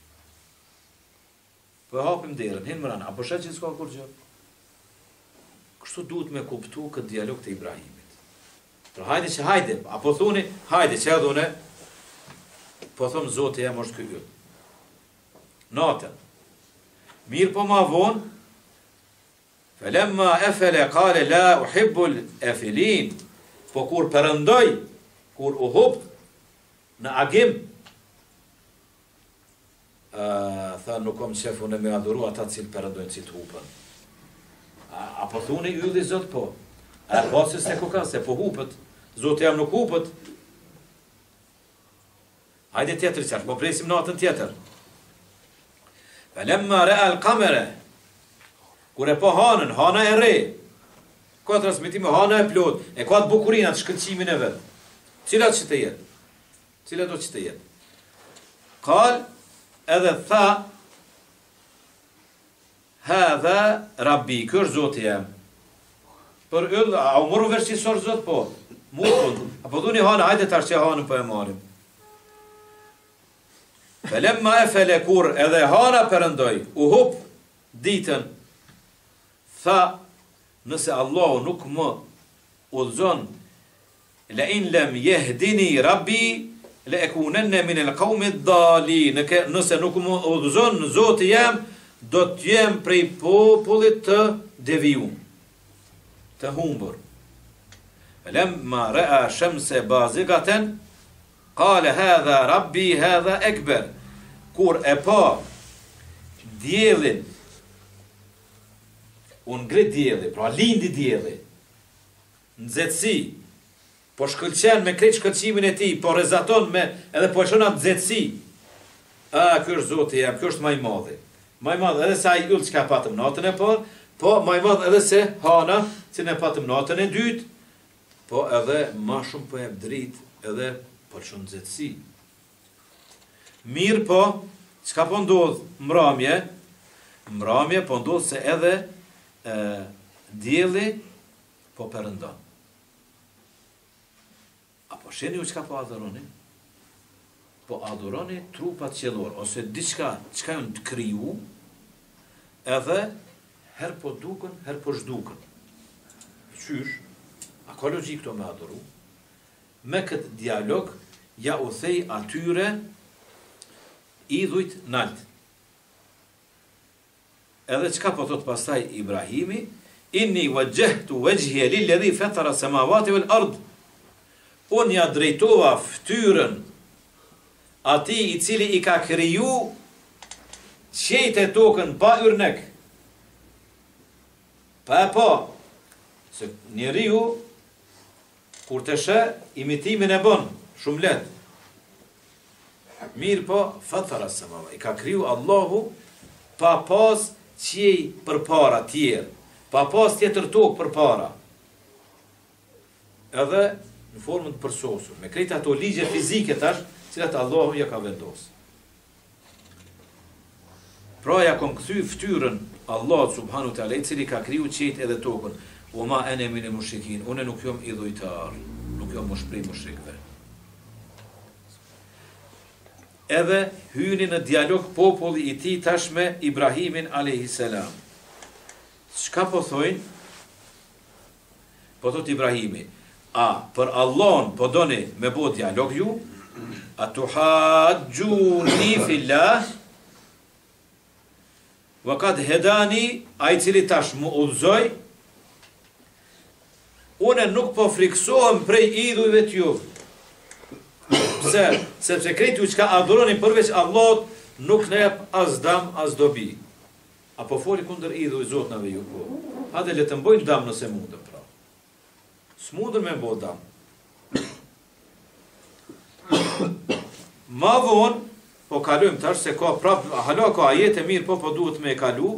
Po e hapim derën, hinë më rana, apo shet që s'ka kur gjë. Kështu duhet me kuptu këtë dialog të Ibrahimit. Pra hajde që hajde, apo thuni, hajde që edhune, po thëmë zote jam është këllë. Natën. Mirë po ma vonë, felemma efele kale la uhibbul efilin, po kur përëndoj, kur u hupt në agim, uh, tha nuk kom qefu në me adhuru ata cilë përëndojnë cilë të hupën. A, a po thune ylli zot po, a pasis se ku ka, se po hupët, zote jam nuk hupët, Hajde tjetër qartë, po presim natën tjetër. Falemma ra'a al-qamara, kur e po hanën, hana e re, ka transmetim hana e plot, e ka të bukurinë atë shkëlqimin e vet. Cila që të jetë? Cila do që të jetë? Kal, edhe tha, hadha rabbi, kjo është Zoti jam. Për yll, a u morru vesh që sor Zot po? Mutun, apo dhuni hana, hajde tash që hanën po e marrim. Falemma afala kur edhe hana perëndoi, u hup ditën. Tha, nëse Allahu nuk më udhëzon, la in lam yahdini rabbi la akunanna min al-qawmi ad-dallin. Nëse nuk më udhëzon Zoti jam, do të jem prej popullit të devijuar, të humbur. Falemma ra'a shamsa bazigatan qala hadha rabbi hadha akbar. Kur e pa diellin, unë ngrit dielli, pra lindi dielli, nxehtësi, po shkëlqen me krejt shkëlqimin e tij, po rrezaton me edhe po e shon atë nxehtësi. A, ky është Zoti jam, ky është më i madhi. Më i madh edhe se ai yll çka patëm natën e parë, po më i madh edhe se hana, që ne patëm natën e dytë, po edhe më shumë po jep dritë, edhe po shon nxehtësi. Mirë po, çka po ndodh mramje? Mramje po ndodh se edhe e, dielli po perëndon. Apo sheni u çka po adhuroni? Po adhuroni trupat qellor, ose diçka çka janë të kriju, edhe her po duken, her po zhduken. Qysh? A ka logjik këto me adhuru? Me këtë dialog, ja u thej atyre idhujt nalt. Edhe çka po thot pastaj Ibrahimi, inni wajjahtu wajhiya lilladhi fatara samawati wal ard. Unë ja drejtova ftyrën atij i cili i ka kriju qiejt e tokën pa yrnek. Pa e pa, se njeriu kur të shë, imitimin e bën shumë lehtë. Mirë po, fatara samawati, i ka kriju Allahu pa pas qiej përpara tjerë, pa pas tjetër tokë përpara. Edhe në formën të përsosur, me krejt ato ligje fizike tash, cilat Allahu ja ka vendosur. Pra ja kom kthy ftyrën Allah subhanu teala, i cili ka kriju qiejt edhe tokën. O ma ene min e mushrikin, une nuk jom idhujtar, nuk jom mushpri mushrikve. Edhe hyni në dialog populli i tij tash me Ibrahimin alayhis salam. Çka po thojnë? Po thot Ibrahimi, a për Allahun po doni me bë dialog ju? A tuhajjuni fillah? Wa qad hedani, ai cili tash më udhëzoi, une nuk po friksohem prej idhujve t'ju. Pse? Sepse krejt ju që ka adhuroni përveç Allahut, nuk ne jep as dam, as dobi. Apo foli kundër idhuj zotnave ju po. Hajde le të mbojnë dam nëse mundën pra. S'mundën me mbo dam. Ma vonë, po kalujmë tash se ka prap, hala ka ajete mirë, po po duhet me kalu.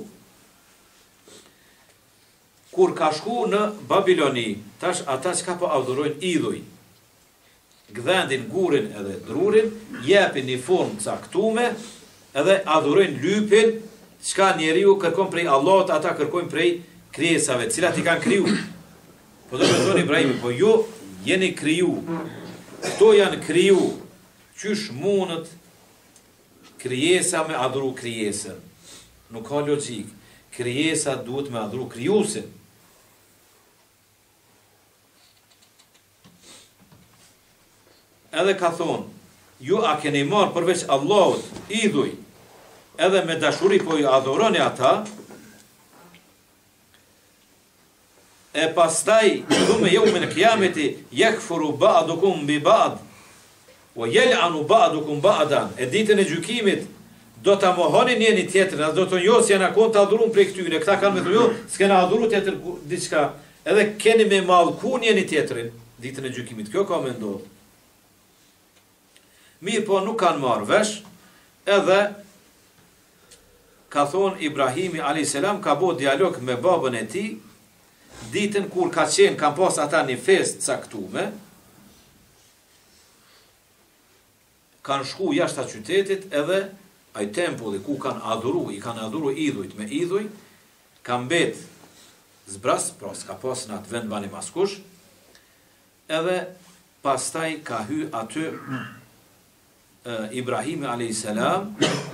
Kur ka shku në Babiloni, tash ata që ka po adhurojnë idhuj, gdhendin gurin edhe drurin, jepin një formë caktume, edhe adhurojnë lypin, çka njeriu kërkon prej Allahut, ata kërkojnë prej krijesave, cilat i kanë kriju. Po do të thonë Ibrahimi, po ju jeni kriju, këto janë kriju, qysh mundët krijesa me adhuru krijesën? Nuk ka logjik. Krijesa duhet me adhuru krijuesin. Edhe ka thonë, ju a keni marë përveç Allahut, idhuj, edhe me dashuri po ju adhuroni ata, e pastaj, dhume jo me në kiameti, jekfuru ba'dukum bi ba'd, o jel'anu ba'dukum ba'dan, e ditën e gjykimit, do të mohoni njeni tjetërin, do të jo, si janë akon të adhurun prej këtyre, këta kanë me të jo, s'kena adhuru tjetër diçka, edhe keni me malku njeni tjetërin, ditën e gjykimit, kjo ka me ndodhë. Mirë po nuk kanë marrë vesh, edhe ka thonë Ibrahimi alayhis salam ka bo dialog me babën e tij, ditën kur ka qenë, kanë pas ata një fest caktume, kanë shku jashtë qytetit edhe ai tempulli ku kanë adhuru, i kanë adhuru idhujt me idhuj, kanë bet zbras, pra s'ka pas në atë vend bani maskush, edhe pastaj ka hy aty uh, Ibrahimi alayhis salam,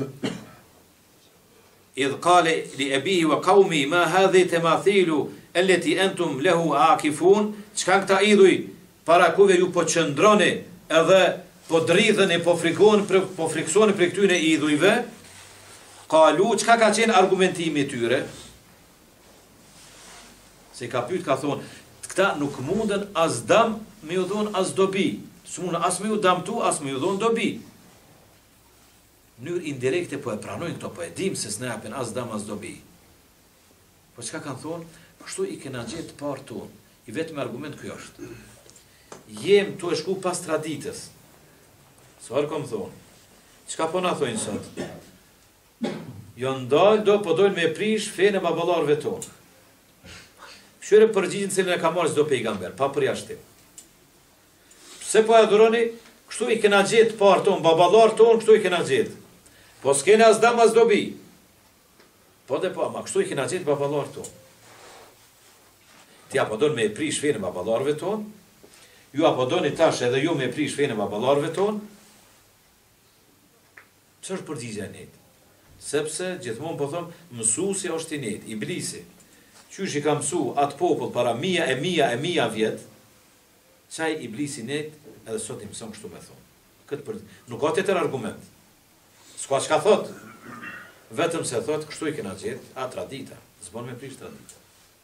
idh qale li abihi wa qaumi ma hadhi tamathilu allati antum lahu aakifun, çka këta idhuj para kuve ju po qëndroni edhe po dridheni, po frikoni, po friksoni për këtyre idhujve. Qalu, çka ka qenë argumentimi i tyre? Se ka pyet, ka thonë, këta nuk munden as dam me ju dhon as dobi. S'mundën as me ju damtu, as me ju dhon dobi. Në mënyrë indirekte po e pranojnë këto, po e dim se s'na japin as dam as dobi. Po çka kanë thonë? Kështu i kena gjetë parë tonë. I vetëm argument ky është. Jem tu e shku pas traditës. Sfarë kom thonë? Çka po na thonë sot? Jo ndalë, do po dojnë me prish fenë e baballarëve tonë. Këshyre përgjigjen cilën e ka marrë çdo pejgamber, pa përjashtim. Pse po adhuroni? Kështu i kena gjetë parë tonë, baballarë tonë, kështu i kena gjetë. Po s'kene as dam as dobi. Po dhe po, ma kështu i kena gjetë baballarë tonë. Ti apo dojnë me prish fenë e baballarëve tonë, ju apo doni tash edhe ju me prish fenë e baballarëve tonë. Që është përgjigja e njëjtë? Sepse gjithmonë po thon, mësuesi është i njëjtë, iblisi. Qysh i ka mësu atë popull para mia e mia e mia vjet, çaj iblisi i njëjtë edhe sot i mëson kështu me thonë. Këtë për... Nuk ka tjetër argument. S'ka çka thot. Vetëm se thot kështu i kena gjetë a tradita. S'bën me prish tradita.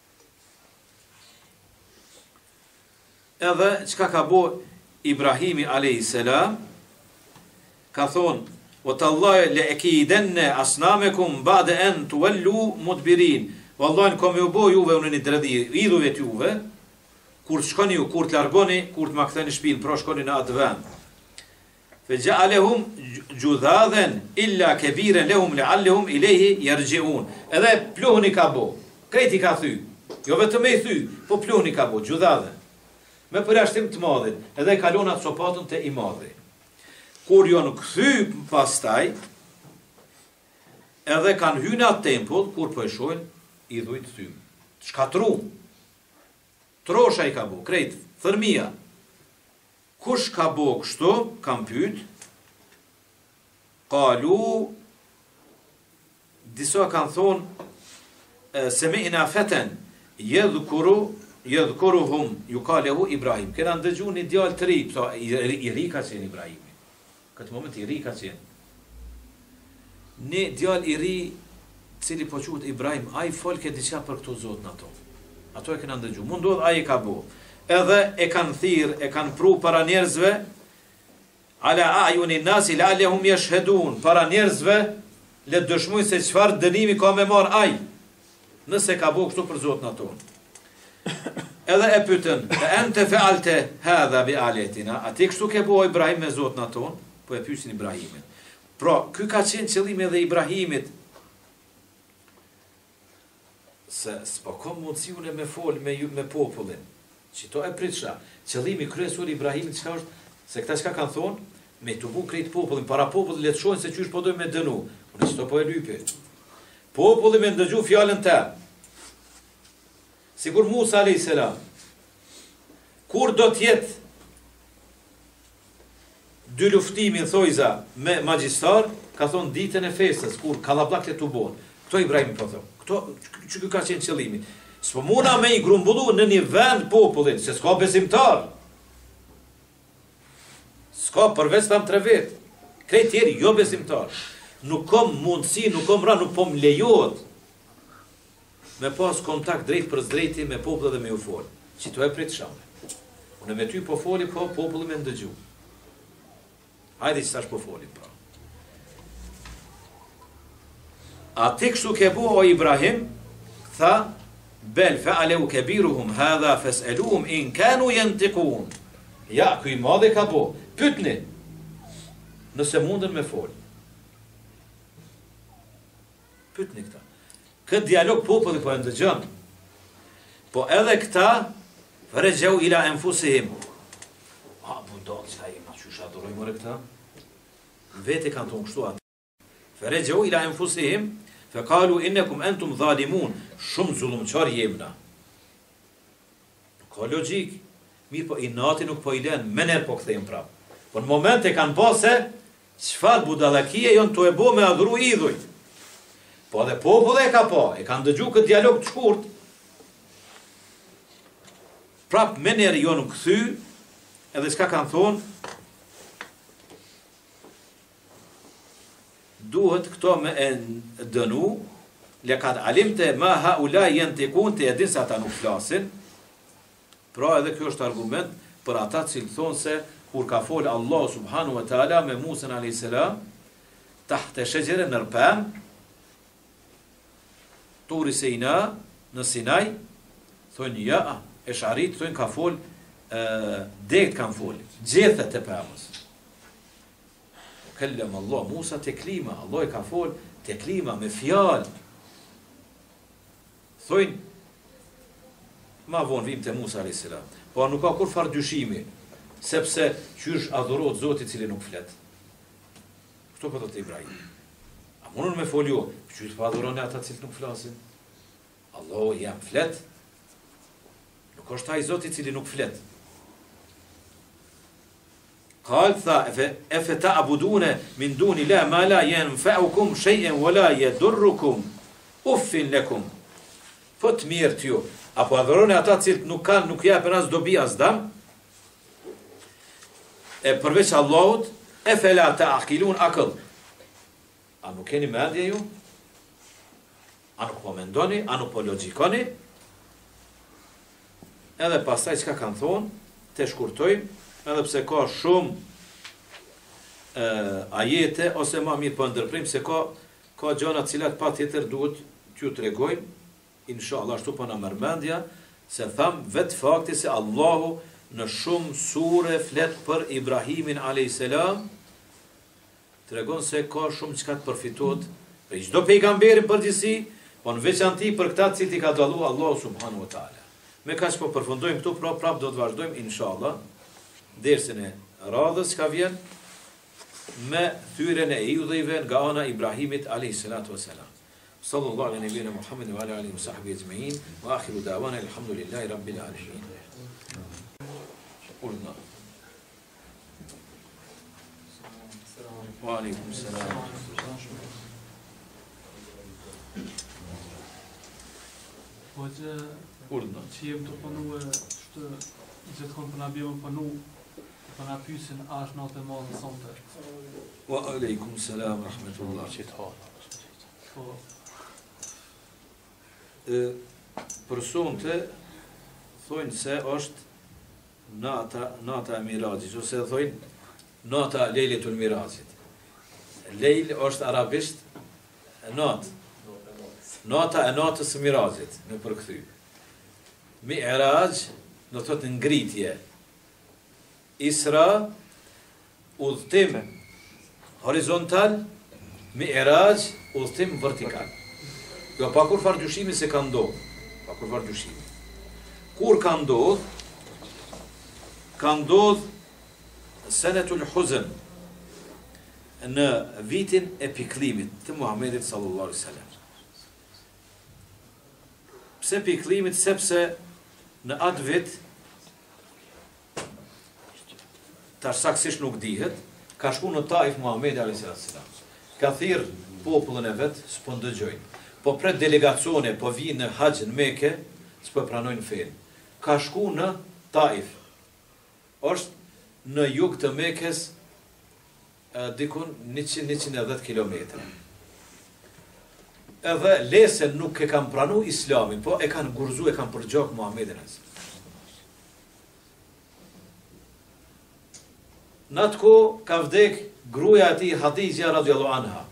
Edhe çka ka bo Ibrahimi alayhis salam, ka thonë, wa tallahi la akidanna asnamakum ba'da an tuwallu mudbirin. Wallahi kom ju bo juve unë një dredhi idhujve t'juve, kur shkoni ju, kur të largoni, kur të ma ktheni shtëpinë, pra shkoni në atë vend. Fe ja'alahum judhadan illa kabiran lahum la'allahum ilayhi yarji'un. Edhe pluhuni ka bo. Kreti ka thy. Jo vetëm e thy, po pluhuni ka bo, judhadan. Me përjashtim të madhin, edhe kalon atë sopatën te i madhi. Kur jo në kthy pastaj, edhe kanë hyrë atë tempull, kur po e shohin idhujt thym. Shkatru. Trosha i ka bo, krejt, thërmia. Kush ka bo kështu, kam pyet, qalu, disa kanë thonë, semi'na fatan yadhkuru yadhkuruhum yuqalu Ibrahim. Kena ndëgju një djalë të ri, thua, i, i ri ka qenë Ibrahimi. Këtë moment i ri ka qenë. Një djalë i ri, cili po quhet Ibrahim, ai folke diçka për këto zotën ato. Ato e kena ndëgju. Mundodh ai e ka bo. Edhe e kanë thirr, e kanë pru para njerëzve, ala ayuni nasi la'allahum yashhadun, para njerëzve, le dëshmojnë se çfarë dënimi ka me marr ai, nëse ka bo kështu për zotën ato. Edhe e pyetën, "E ente fa'alte hadha bi aletina?" A ti kështu ke bo Ibrahim me zotën ato? Po e pyesin Ibrahimin. Pra, ky ka qenë qëllimi edhe Ibrahimit, se s'po ka mundësi unë me fol me, me popullin. Qito e pritësha. Qëllimi kryesor i Ibrahimit çka është? Se këta çka kanë thonë? Me të bu krejt popullin, para popullin le të shohin se qysh po dojnë me dënu. Unë qito po e lypi. Popullin me ndëgju fjallën te. Sigur Musa alayhis salam. Kur do t'jetë dy luftimin thojza me magjistar, ka thonë ditën e festës, kur kallabllakët të bonë. Këto Ibrahimi po thonë. Këto, që ky ka qenë qëllimi. S'po muna me i grumbullu në një vend popullin, se s'ka besimtar. S'ka përveç tam tre vetë. Krejt tjeri, jo besimtar. Nuk kom mundësi, nuk kom ra, nuk po më lejohet me pas kontakt drejt për drejti me popullin dhe me u folë. Që to e prit shame. Unë me ty po foli, po popullin me ndëgju. Hajde që tash po foli, pra. A ti kështu ke bo o Ibrahim, tha, bel fa'alu kabiruhum hadha fas'aluhum in kanu yantiqun. Ja, ky i madhi ka bo. Pyetni. nëse mundën me fol. Pyetni këta. Këtë dialog populli po e ndëgjon. Po edhe këta farejau ila anfusihim. A budall çka jemi, çu adhurojmë more këta? Vete kanë thonë kështu atë. Farejau ila anfusihim, faqalu innakum antum zalimun. Shumë zullumçar jemna. Ka logjik. Mirë po inati nuk po i lën, mener po kthejmë prap. Po në moment e kanë pasë çfarë budallakie jon tu e bë me adhuru idhuj. Po edhe populli e ka pa, e kanë dëgju këtë dialog të shkurt. Prap mener jo nuk kthy, edhe çka kanë thonë, duhet këto me e dënu, lekat alimte ma haula yantiqun, te edin se ata nuk flasin. Pra edhe kjo është argument për ata që thonë se kur ka folë Allah subhanu wa ta'ala me Musa alayhis salam, tahte shajere në rpem, Turi Sina, në Sinaj, thonë ja, e sharit, thonë ka folë, dekt kanë folë, gjethet të pëmës. Kellem Allah, Musa të klima, Allah e ka folë, të klima, me fjalë. Thonë, ma vonë vim të Musa alayhis salam. Po nuk ka kur farë dyshimi, sepse qysh adhurohet Zoti i cili nuk flet. Kto po thotë Ibrahim. A mundon me folju, qysh po adhuroni ata që nuk flasin? Allahu jam flet. Nuk është ai Zoti i cili nuk flet. Qal tha efe ta'buduna min duni la ma la yanfa'ukum shay'an wa la yadurrukum uffin lakum. Po të mirë t'ju, apo adhuroni ata cilët nuk kanë, nuk japin as dobi as dëm, e përveç Allahut, e fela ta'qilun akëll. A nuk keni mendje ju? A nuk po mendoni? A nuk po logjikoni? Edhe pastaj çka kanë thonë, te shkurtojmë, edhe pse ka shumë e, ajete, ose ma mirë po ndërprim, se ka, ka gjona cilat pa tjetër duhet t'ju tregojmë, inshallah ashtu po na mërmendja, se tham vetë fakti se Allahu në shumë sure flet për Ibrahimin alayhis salam, tregon se ka shumë çka të përfitohet për çdo pejgamberi përgjithësi, po në veçanti për këta që i ka dalluar Allahu subhanahu wa taala. Me kaq po përfundojmë këtu, pra prap do të vazhdojmë inshallah dersën e radhës që vjen me thyrën e idhujve nga ana Ibrahimit alayhis salatu wassalam. صلى الله على نبينا محمد وعلى آله وصحبه أجمعين وآخر دعوانا الحمد لله رب العالمين. قلنا وعليكم السلام. قلنا شيء بتقولوا شو إذا تكون بنا بيوم بنو بنا بيسن عاش ناطق مال صمت. وعليكم السلام ورحمة الله. Për sonte thonë se është nata nata e Mirajit, ose thonë nata Lejletul Mirajit. Lejl është arabisht natë. Nata e natës së Mirajit, në përkthy. Mi'raj do të thotë ngritje. Isra udhtim horizontal, Mi'raj udhtim vertikal. Jo, pa kur farë dyshimi se ka ndodhë. Pa kur farë dyshimi. Kur ka ndodhë, ka ndodhë senetul huzën në vitin e piklimit të Muhammedit sallallahu alaihi wasallam. Pse piklimit? Sepse në atë vit, tash saksisht nuk dihet, ka shku në Taif Muhammedi alaihi wasallam. Ka thirr popullin e vet, s'po ndëgjojnë. Po pret delegacione, po vinë në haqë në Mekë, s'po pranojnë fenë. Ka shku në Taif. Është në jug të Mekës, dikun njëqind e njëzet kilometra. Edhe lesen nuk e kam pranu islamin, po e kanë gurzu, e kanë përgjok Muhammedin e. Në atë ko ka vdek gruaja e tij Hadijja radhiyallahu anha,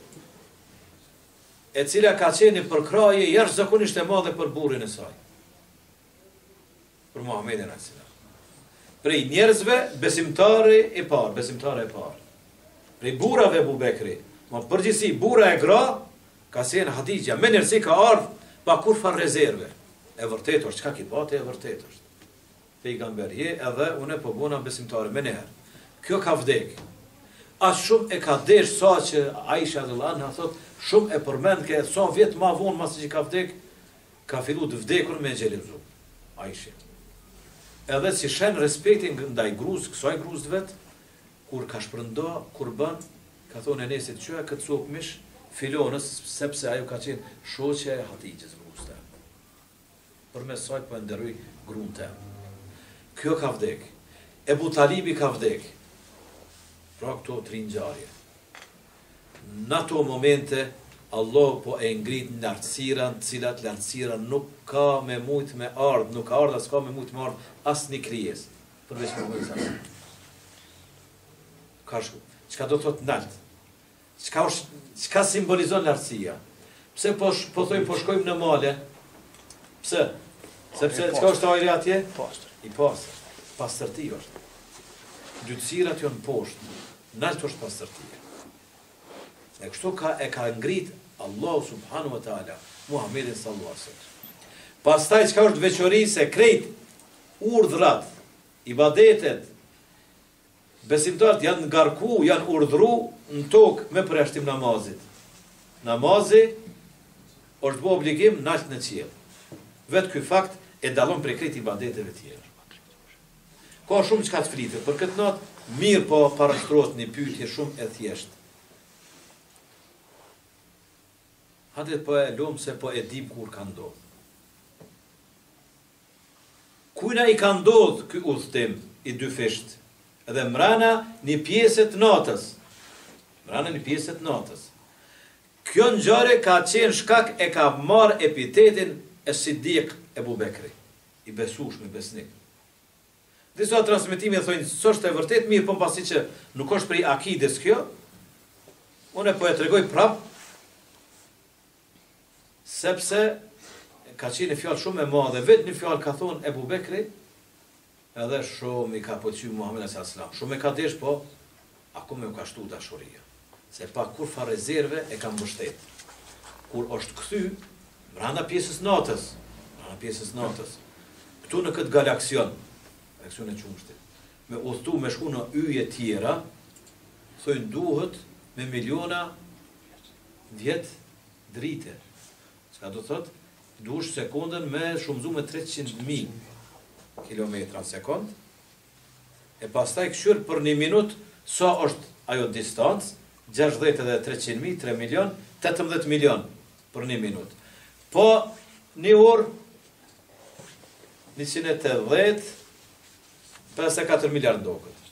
e cila ka qenë përkraje jashtëzakonisht e madhe për burrin e saj, për Muhammedin alayhis salam. Prej njerëzve besimtare e parë, besimtare e parë. prej burrave Ebu Bekri, ma përgjithsi burra e gra, ka sen Hadixha, me njerësi ka ardhë, pa kur far rezerve. E vërtet është, çka ki bate, e vërtet është. Pejgamber je, edhe une po bona besimtare, me neherë. Kjo ka vdek. As shumë e ka desh sa që Aisha radhiyallahu anha thot, shumë e përmend ke sa vjet ma vonë mas që ka vdek, ka fillu të vdekur me xhelizu. Aisha. Edhe si shen respektin ndaj gruz, kësaj gruz vet, kur ka shpërndo, kur bën, ka thonë Enesit çuja këtë sop mish filonës, sepse ajo ka qenë shoqja e Hatixhës gruste. Përmes saj po e nderoj gruan të. Kjo ka vdek. Ebu Talibi ka vdek. Pra këto tri ngjarje. Në ato momente, Allah po e ngrit në lartësira, në cilat lartësira nuk ka me mujt me ardhë, nuk ka ardhë, as ka me mujt me ardhë, as një kryes. Përveç me mujt sa. Ka shku. Qka do të thotë naltë? Qka, qka simbolizon lartësia? Pse po, po thojmë po shkojmë në male? Pse? Sepse qka është ajri atje? I pastër. Pastërti është. Dytësirat jo në poshtë. Naltë është pastërti. E kështu ka, e ka ngrit Allah subhanu wa ta'ala, Muhammedin sallallahu alaihi wasallam. Pastaj qka është veçori se krejt urdhrat, ibadetet, besimtarët janë ngarku, janë urdhru në tokë me përjashtim namazit. Namazi është bo obligim nalt në qiell. Vetë ky fakt e dallon prej krejt ibadeteve tjera. Ka shumë që ka të fritë, për këtë natë, mirë po parashtrohet një pyetje shumë e thjeshtë. Hajde po e lumë se po e dim kur ka ndodhë. Kujna i ka ndodhë ky udhëtim i dy fisht, edhe mrana një pjesët natës. Mrana një pjesët natës. Kjo ngjarje ka qenë shkak e ka marrë epitetin e Siddiq Ebu Bekri, i besueshëm, i besnik. Disa transmetime thonë se është e vërtet mirë, po pasi që nuk është prej akides kjo, unë po e tregoj prap, sepse ka qenë fjalë shumë e madhe, vetë një fjalë ka thonë Ebu Bekri, edhe shumë i ka pëlqyer Muhamedi sallallahu alaihi wasallam. Shumë e ka desh, po akome u ka shtu dashuria. Se pa kur fa rezerve e ka mbështet. Kur është kthy brenda pjesës natës, brenda pjesës natës, këtu në këtë galaksion, galaksion e qumshtit, me udhtu me shku në yje tjera, thojnë duhet me miliona vjet drite. Çka do thot? Dush sekondën me shumëzu me treqind mijë kilometra në sekund, e pastaj këshyr për një minut, sa është ajo distancë, gjashtëdhjetë edhe treqind mijë, tre milion, tetëmbëdhjetë milion për një minut. Po, një orë, njëqind e tetëdhjetë, pesëdhjetë e katër miliard ndokët.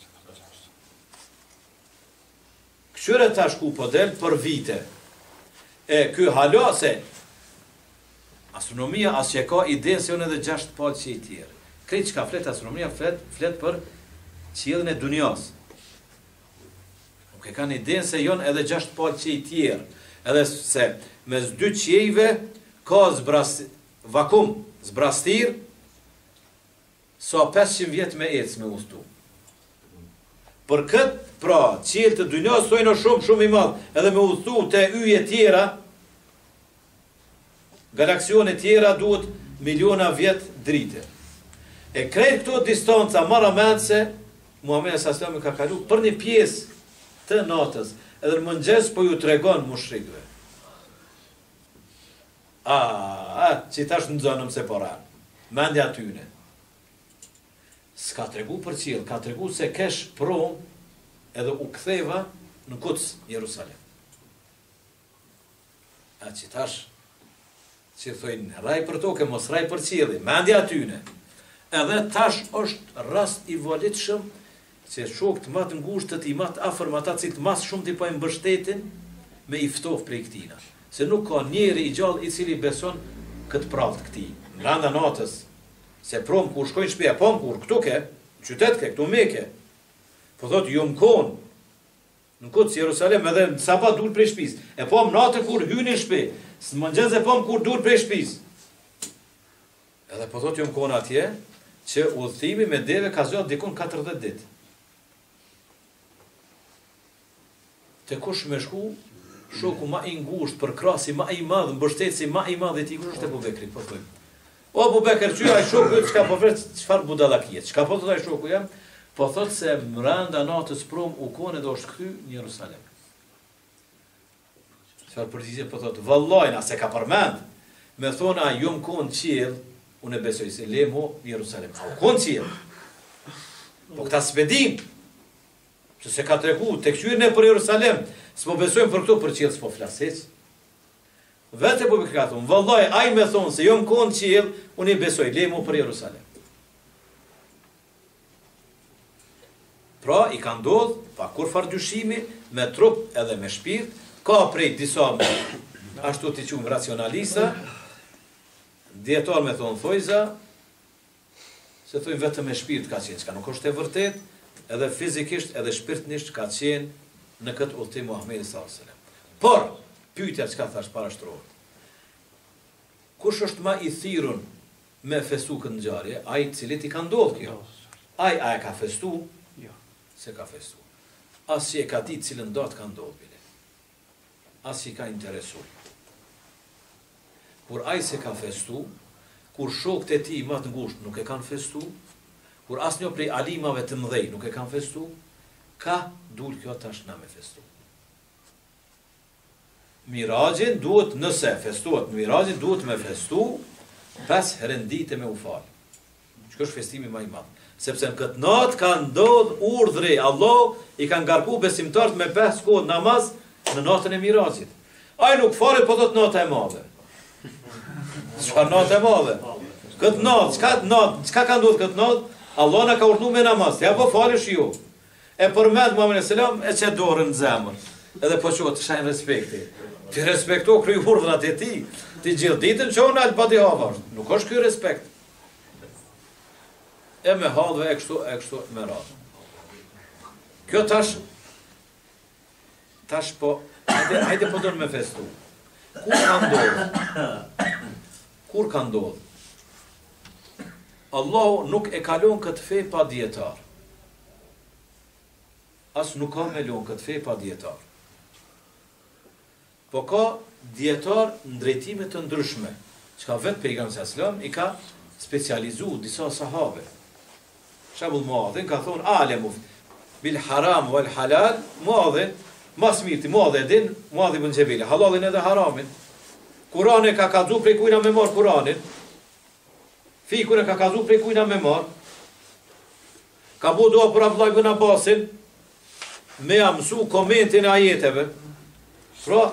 Këshyre ta shku po del për vite. E ky halo se astronomia as që ka ide se unë edhe gjashtë palë që i tjerë. Krejt që ka flet astronomia, flet, flet për qiellin e dunjas. Nuk e kanë ide se jonë edhe gjashtë palë që i tjerë. Edhe se mes dy qiejve ka zbrast, vakum, zbrastir, sa pesëqind vjet me ecë me ustu. Për këtë, pra, qiell të dunjas sojnë shumë, shumë i madhë, edhe me ustu të yje tjera, galaksione tjera duhet miliona vjet drite. E krejt këto distanca marra mend se Muhamedi sallallahu alaihi wasallam ka kalu për një pjesë të natës, edhe në mëngjes po ju tregon mushrikëve. A, a, që tash në zonëm se pora. Mendja tyne. S'ka tregu për qiell, ka tregu se kesh prom edhe u ktheva në Kuds, Jerusalem. A që tash që thojnë raj për toke, mos raj për qielli, mendja tyne. Edhe tash është rast i volitshëm që shokët më të ngushtë, i më të afërm, ata që më shumë t'i po e mbështetin me i ftof prej këtina. Se nuk ka njeri i gjallë i cili beson këtë prallë të këtij. Brenda natës, se prom kur shkojnë shtëpi, po kur këtu ke, qytet ke, këtu Mekë. Po thotë ju mkon. Në Kuds, Jerusalem, edhe në sabat dur prej shtëpisë. E po natën kur hyni në shtëpi, së mëngjes e po kur dur prej shtëpisë. Edhe po thotë ju mkon atje, që udhëtimi me deve ka zgjatur dikon katërdhjetë ditë. Te kush me shku, shoku ma i ngusht, për krasi ma i madh, mbështetësi ma i madh i tij kush është Abu Bekri, po thojmë. O Abu Bekr, çuaj shoku çka po vret, çfarë budallakie. Çka po thotë ai shoku jam? Po thotë se mbranda natës prom u kone do është kthy në Jerusalem. Çfarë përgjigje po thotë? Vallahi na se ka përmend. Me thonë a jom kon qiell, unë besoj se lemo në Jerusalem. U kon qiell. Po këta s'pedim. Që se ka tregu, të këshyrën e për Jerusalem, s'po besojmë për këto për qiell s'po flasis. Vete po ka thonë, vallaj, ai me thonë se jom kon qiell, unë i besoj, lemo për Jerusalem. Pra, i ka ndodh, pa kur far dyshimi, me trup edhe me shpirt, ka prej disa me, ashtu t'i qumë racionalisa, djetar me thonë thojza, se thojnë vetëm me shpirt ka qenë, që ka nuk është e vërtet, edhe fizikisht, edhe shpirtnisht ka qenë në këtë udhtim Muhamedi sallallahu alaihi wasallam. Por, pyetja që ka thash para shtrohet. Kush është ma i thirrur me festu këtë ngjarje? Ai i cili i ka ndodhur kjo. Ai a e ka festu? Jo. Se ka festu. As si e ka ditë cilën datë ka ndodhur bile. As si ka interesuar. Kur ai se ka festu, kur shokët e tij më të ngushtë nuk e kanë festu, kur asnjë prej alimave të mëdhej nuk e kanë festu, ka dul kjo tash na me festu. Mirajin duhet, nëse festuat në Mirajin, duhet me festu pesë herë ditë me u fal. Që është festimi më i madh. Sepse në këtë natë ka ndodh urdhri, Allah i ka ngarku besimtarët me pesë kohë namaz në natën e Mirajit. Ai nuk falet, po thot natë e madhe. Çfarë natë e madhe? Këtë natë, çka natë, çka ka ndodhur këtë natë? Allah na ka urdhëruar me namaz. Ja po falesh ju. E përmend Muhamedi sallallahu alaihi wasallam e çe dorën në zemër. Edhe po shoh të shajn respekti. Ti respekto kryurdhrat e tij. Ti gjithë ditën çon al pati havash. Nuk është ky respekt. E me hallve e kështu e kështu me radhë. Kjo tash tash po hajde hajde po don me festu. Kur ka ndodhur? Kur ka ndodhur? Allahu nuk e kalon këtë fe pa dietar. As nuk ka me lon këtë fe pa dietar. Po ka dietar në drejtime të ndryshme, çka vetë pejgamberi sallallahu alajhi wasallam i ka specializuar disa sahabe. Shabull Muadhin ka thonë alemu bil haram wal halal, Muadhin mas mirti, Muadhin e din, Muadhin ibn Jabal, halalin edhe haramin. Kurani ka kallzu prej kujna me marr Kuranin. Fikun e ka kallzu prej kujna me marr. Ka bu dua për Abdullah ibn Abbasin me amsu komentin e ajeteve. Pra,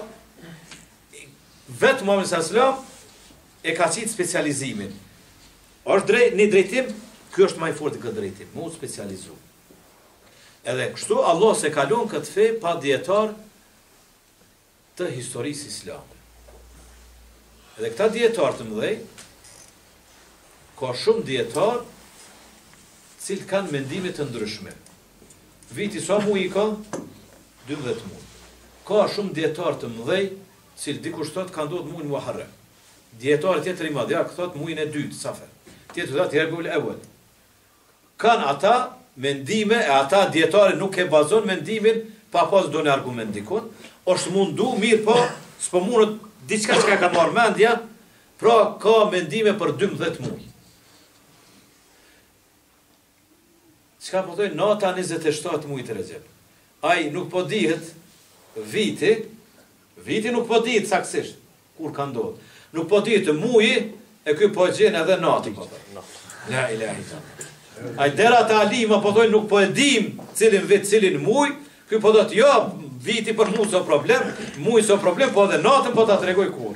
vetë Muhamedi sallallahu alaihi wasallam e ka qitë specializimin. Është drejt, një drejtim, kjo është më i fortë këtë drejtim, mu specializu. Edhe kështu Allah se kalon këtë fe pa dietar të historisë islame. Edhe këta dietar të mëdhej, ka shumë dietar cilë kanë mendime të ndryshme. Viti sa mu i ka? dymbëdhjetë muaj. Ka shumë dietar të mëdhej, cilë dikush thot ka ndodhur muajin Muharram. Dietar tjetër i madh, ja thot muajin e dytë, Safar. Tjetër thot Rabiul Awwal. Kan ata mendime, e ata dietari nuk e bazon mendimin pa pas do në argument dikun, është mundu mirë po, s'po mundet diçka që ka marrë mendja, pra ka mendime për dymbëdhjetë muaj. Çka po thoj nata njëzet e shtatë muajit Recep. Ai nuk po dihet viti, viti nuk po dihet saktësisht kur ka ndodhur. Nuk po dihet muaji e ky po gjen edhe natën po thoj. La ilaha illallah. Ai dera ta alima po thoj nuk po e dim cilin vit, cilin muaj, ky po thotë jo, viti për mua s'o problem, muaji s'o problem, po edhe natën po ta tregoj kur.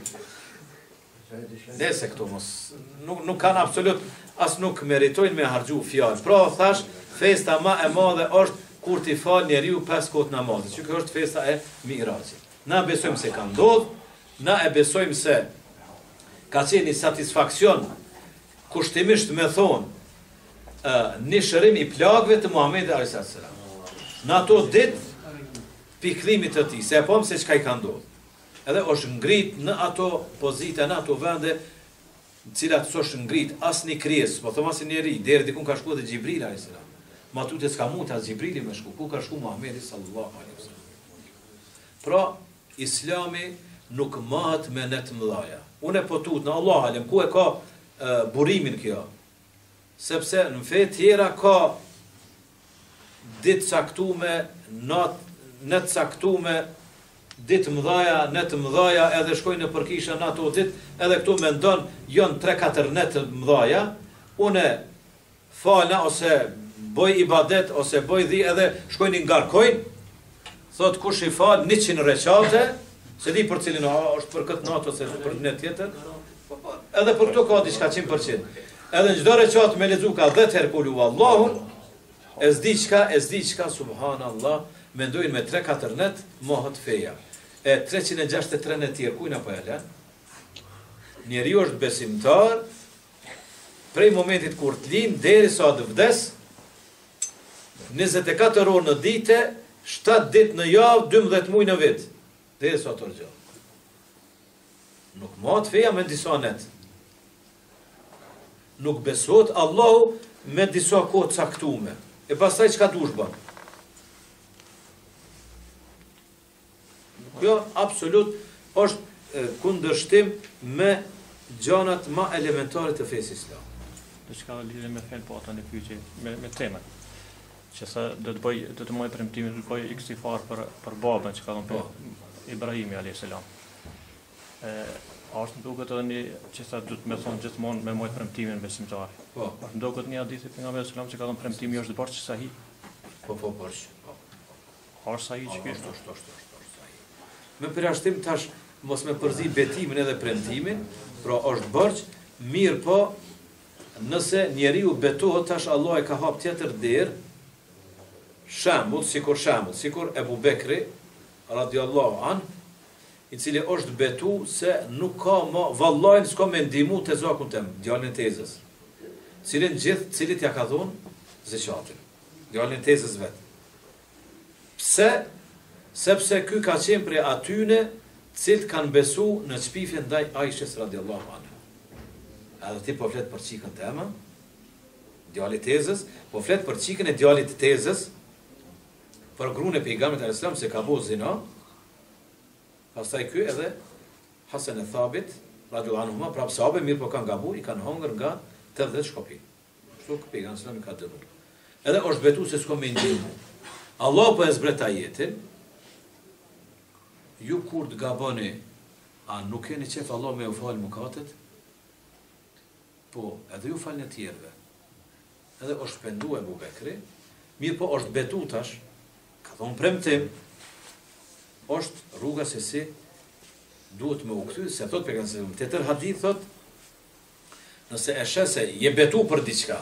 Nëse këto mos nuk nuk kanë absolut as nuk meritojnë me harxhu fjalë. Pra thash, festa më e madhe është kur ti fal njeriu pesë kohë namazit. Që kjo është festa e Mirajit. Na besojmë se ka ndodhur, na e besojmë se ka qenë një satisfaksion kushtimisht me thonë uh, një shërim i plagëve të Muhamedit alayhis salam. Në ato ditë pikëllimit të tij, se e pam se çka i ka ndodhur. Edhe është ngrit në ato pozita, në ato vende në cilat s'është ngrit asnjë krijes, po them asnjë njerëz, deri diku ka shkuar te Xhibril alayhis salam. Ma tu të s'ka mund të Xhibrili me shku, ku ka shku Muhamedi sallallahu alaihi wasallam. Pra, Islami nuk mahet me net mëdhaja. Unë e po tut në Allah alem, ku e ka e, burimin kjo? Sepse në fe tjera ka ditë caktume, nat, net caktume, ditë mëdhaja, net mëdhaja, edhe shkojnë në përkisha në ato ditë, edhe këtu me ndonë, jonë tre katër net mëdhaja, une falna, ose boj ibadet, ose boj dhi, edhe shkojnë i ngarkojnë, thot kush i falë njëqind reqate, se di për cilin, a, është për këtë natë, ose për një tjetër, edhe për këto ka diçka qind përqind. Edhe në çdo reqat me lezu ka dhjetë herë kulu Allahun, e zdi qka, e zdi qka, subhanallah, mendojnë me tre katër net, mohët feja. E treqind e gjashtëdhjetë e tre në tjerë, kujna po e le? Njeri është besimtar, prej momentit kur të linë, deri sa të vdes, njëzet e katër orë në dite, shtatë ditë në javë, dymbëdhjetë muaj në vit. Deri sa të rgjallë. Nuk mohët feja me disa net. Nuk besot Allahu me disa kohë caktume. E pastaj çka dush bën? Kjo absolut është kundërshtim me gjanat ma elementare të fesë islam. Do çka lidhe me fen po ata në pyetje me me temën. Që sa do të bëj do të moj premtimin do të bëj istighfar për për babën që ka thënë për Ibrahimi alayhis salam. Ë është duket edhe një që sa do të më thonë gjithmonë me moj premtimin besimtar. Po. Është duket një hadith i pejgamberit sallallahu alajhi wasallam që ka thënë premtimi është borxh sahi. Po po borxh. Po. Është sahi që është është është është sahi. Me përjashtim tash mos me përzi betimin edhe premtimin, pra është borxh, mirë po nëse njeriu betohet tash Allah e ka hap tjetër derë, shembull, sikur shembull, sikur Ebu Bekri radiallahu an, i cili është betu se nuk ka ma, vallajnë s'ka me ndimu të zakun tem, djallin tezës. Cilin gjithë, cilit ja ka thonë, zeqatin. Djallin tezës vetë. Pse? Sepse ky ka qenë prej atyne, cilët kanë besu në çpifjen ndaj Aishës radiallahu anha. Edhe ti po flet për çikën tema, djallit tezës, po flet për çikën e djallit tezës, për gruën e pejgamberit alayhis salam se ka bo zina. Pastaj ky edhe Hasan e Thabit, radiallahu anhu, prapë sahabe mirë po kanë gabu, i kanë hongër nga tetëdhjetë shkopi. Kështu që pejgamberi sallallahu alajhi wasallam ka dënuar. Edhe është betu se s'ka me ndihmu. Allah po e zbret ajetin, ju kur të gaboni, a nuk keni qef Allah me u falë mëkatet? Po, edhe ju falë në tjerve. Edhe është pendu e Ebu Bekri, mirë po është betu tash, ka thonë premtim, është rruga se si duhet me u kthy, se thot pejgamberi, të tërë hadith thot, nëse e sheh se je betu për diçka,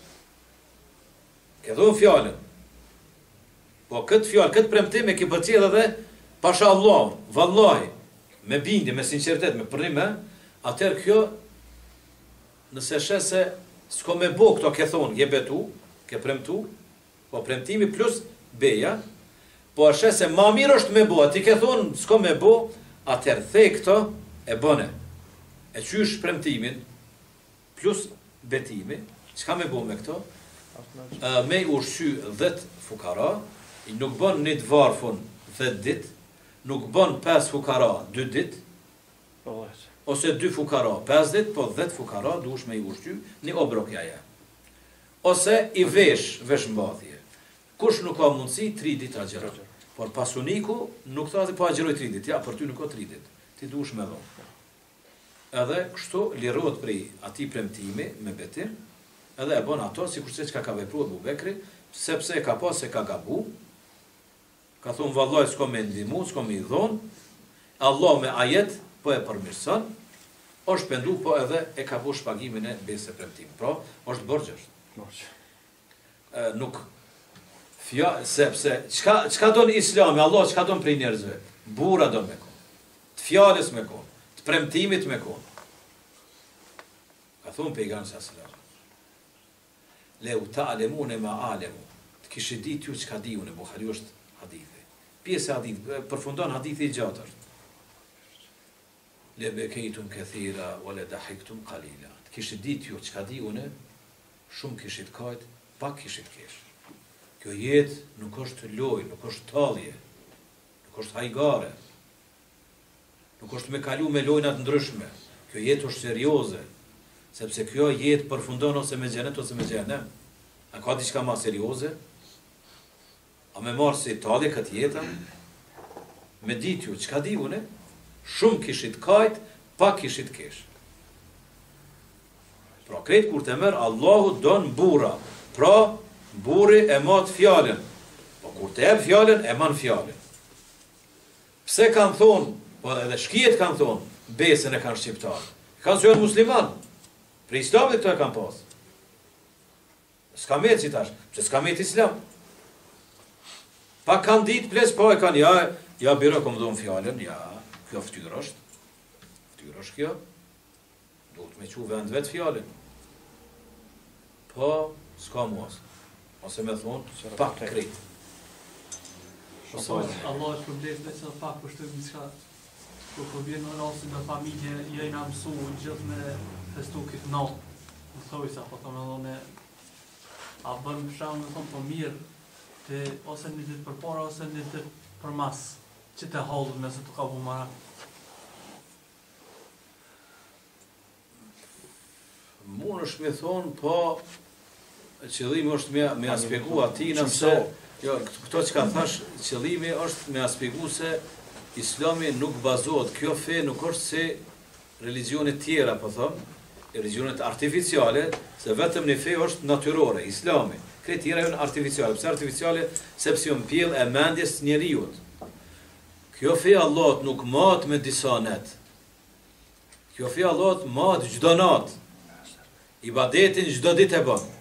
ke dhënë fjalën, po këtë fjalë, këtë premtim e ke përcjell edhe pasha Allah, vallahi, me bindje, me sinqeritet, me përrim, atëherë kjo, nëse e sheh se s'ka me bo këto ke thonë, je betu, ke premtu, po premtimi plus beja, po a sheh se ma mirë është me bo, ti ke thonë, s'ka me bo, atëherë the këto e bëne. E qysh premtimin, plus betimi, çka me bo me këto? Uh, me ushqy dhjetë fukara, nuk bën një të varfun dhjetë dit, nuk bën pesë fukara dy dit, ose dy fukara pesë dit, po dhjetë fukara duhesh me i ushqy një obrokjaja. Ose i vesh, vesh mbathje. Kush nuk ka mundësi, tri dit agjera. Por pasuniku nuk thati po agjeroj tri dit, ja, për ty nuk ka tri dit, ti duhesh me dhonë. Edhe kështu lirohet prej ati premtimi me betim, edhe e bon ato, si kurse që ka ka vepru Ebu Bekri, sepse e ka pas se ka gabu, ka thonë vallaj s'ko me ndimu, s'ko me i dhonë, Allah me ajet, po e përmirëson, është pendu, po edhe e ka bu shpagimin e bese premtim. Pra, është borgjësht. Nuk, fja, sepse, qka, qka do në islami, Allah qka do në prej njerëzve? Bura do me konë, të fjales me konë, të premtimit me konë. Ka thonë pejgamberi sallallahu alajhi wasallam, leu ta'lemune ma alemu, të kishë ditë ju qka di unë, Buhari është hadithi. Pjesë e hadithi, përfundon hadithi i gjatë është. Le bekejtum këthira, o le dahiktum qalila. Të kishë ditë ju qka di unë, shumë kishit kajt, pak kishit kesh. Kjo jetë nuk është loj, nuk është talje, nuk është hajgare, nuk është me kalu me lojnat ndryshme. Kjo jetë është serioze, sepse kjo jetë përfundon ose me xhenet ose me xhenem. A ka diçka ma serioze? A me marë si tali këtë jetën? Me ditë ju, qka di une? Shumë kishit kajt, pak kishit kesh. Pra, kretë kur të merë, Allahu donë bura. Pra, buri e matë fjallën. Po, kur të ebë fjallën, e manë fjallën. Pse kanë thonë, po edhe shkijet kanë thonë, besën e kanë shqiptarë. Kanë së janë musliman. Pre islamit të e kanë pasë. Ska me që tash, që ska me të islam. Pa kanë ditë ples, pa e kanë, ja, ja bira kom dhonë fjallën, ja, kjo ftyrë është. Ftyrë është kjo. Duhet me që vend vetë fjallën. Pa, s'ka muas. Ose me thonë, pak krejt. Allah është problem dhe që pak pështëm një qka kur po vjen në rasin në familje jena mësu gjithë me festu këtë natë. Në thoi sa, po të me dhone, a bën për shumë në thonë po mirë, të ose një ditë për para, ose një ditë për mas, që të halët me se të ka bu mara. Mund është me thonë, po, qëllimi është me, me aspegu atina se, jo, këto që ka thash, qëllimi është me aspegu se Islami nuk bazohet, kjo fe nuk është se religionet tjera, po thëmë, religionet artificiale, se vetëm një fe është natyrore, Islami. Këtë tjera janë artificiale. Pse artificiale? Sepse janë pjell e mendjes njeriut. Kjo fe Allahut nuk mat me disa net. Kjo fe Allahut mat çdo natë. Ibadetin çdo ditë e bën.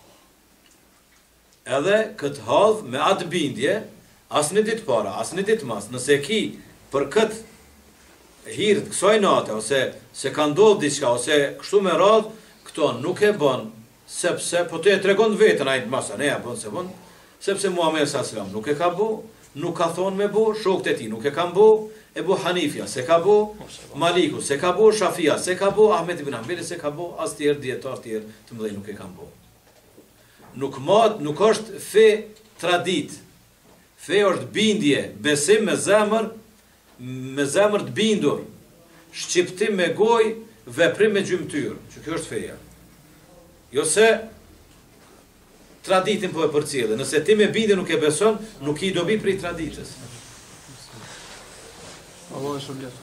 Edhe këtë hadh me atë bindje, asë një ditë para, asë një ditë mas, nëse ki për këtë hirë të kësaj nate, ose se ka ndodhë diçka, ose kështu me radhë, këto nuk e bën, sepse, po të e tregon vetën ajtë masa, ne e bën se bën, sepse Muhamedi sallallahu alaihi wasallam nuk e ka bu, nuk ka thonë me bu, shokët e ti nuk e kam bu, Ebu Hanifja se ka bu, Maliku se ka bu, Shafia se ka bu, Ahmed ibn Hanbali se ka bu, as tjerë dietar tjerë të mëdhej nuk e kam bu. Nuk mat, nuk është fe tradit. Fe është bindje, besim me zemër, me zemër të bindur, shqiptim me gojë, veprim me gjymtyr, që kjo është feja. Jo se traditin po e përcjellë, nëse ti me bindje nuk e beson, nuk i dobi prej traditës. Allah e shërblet.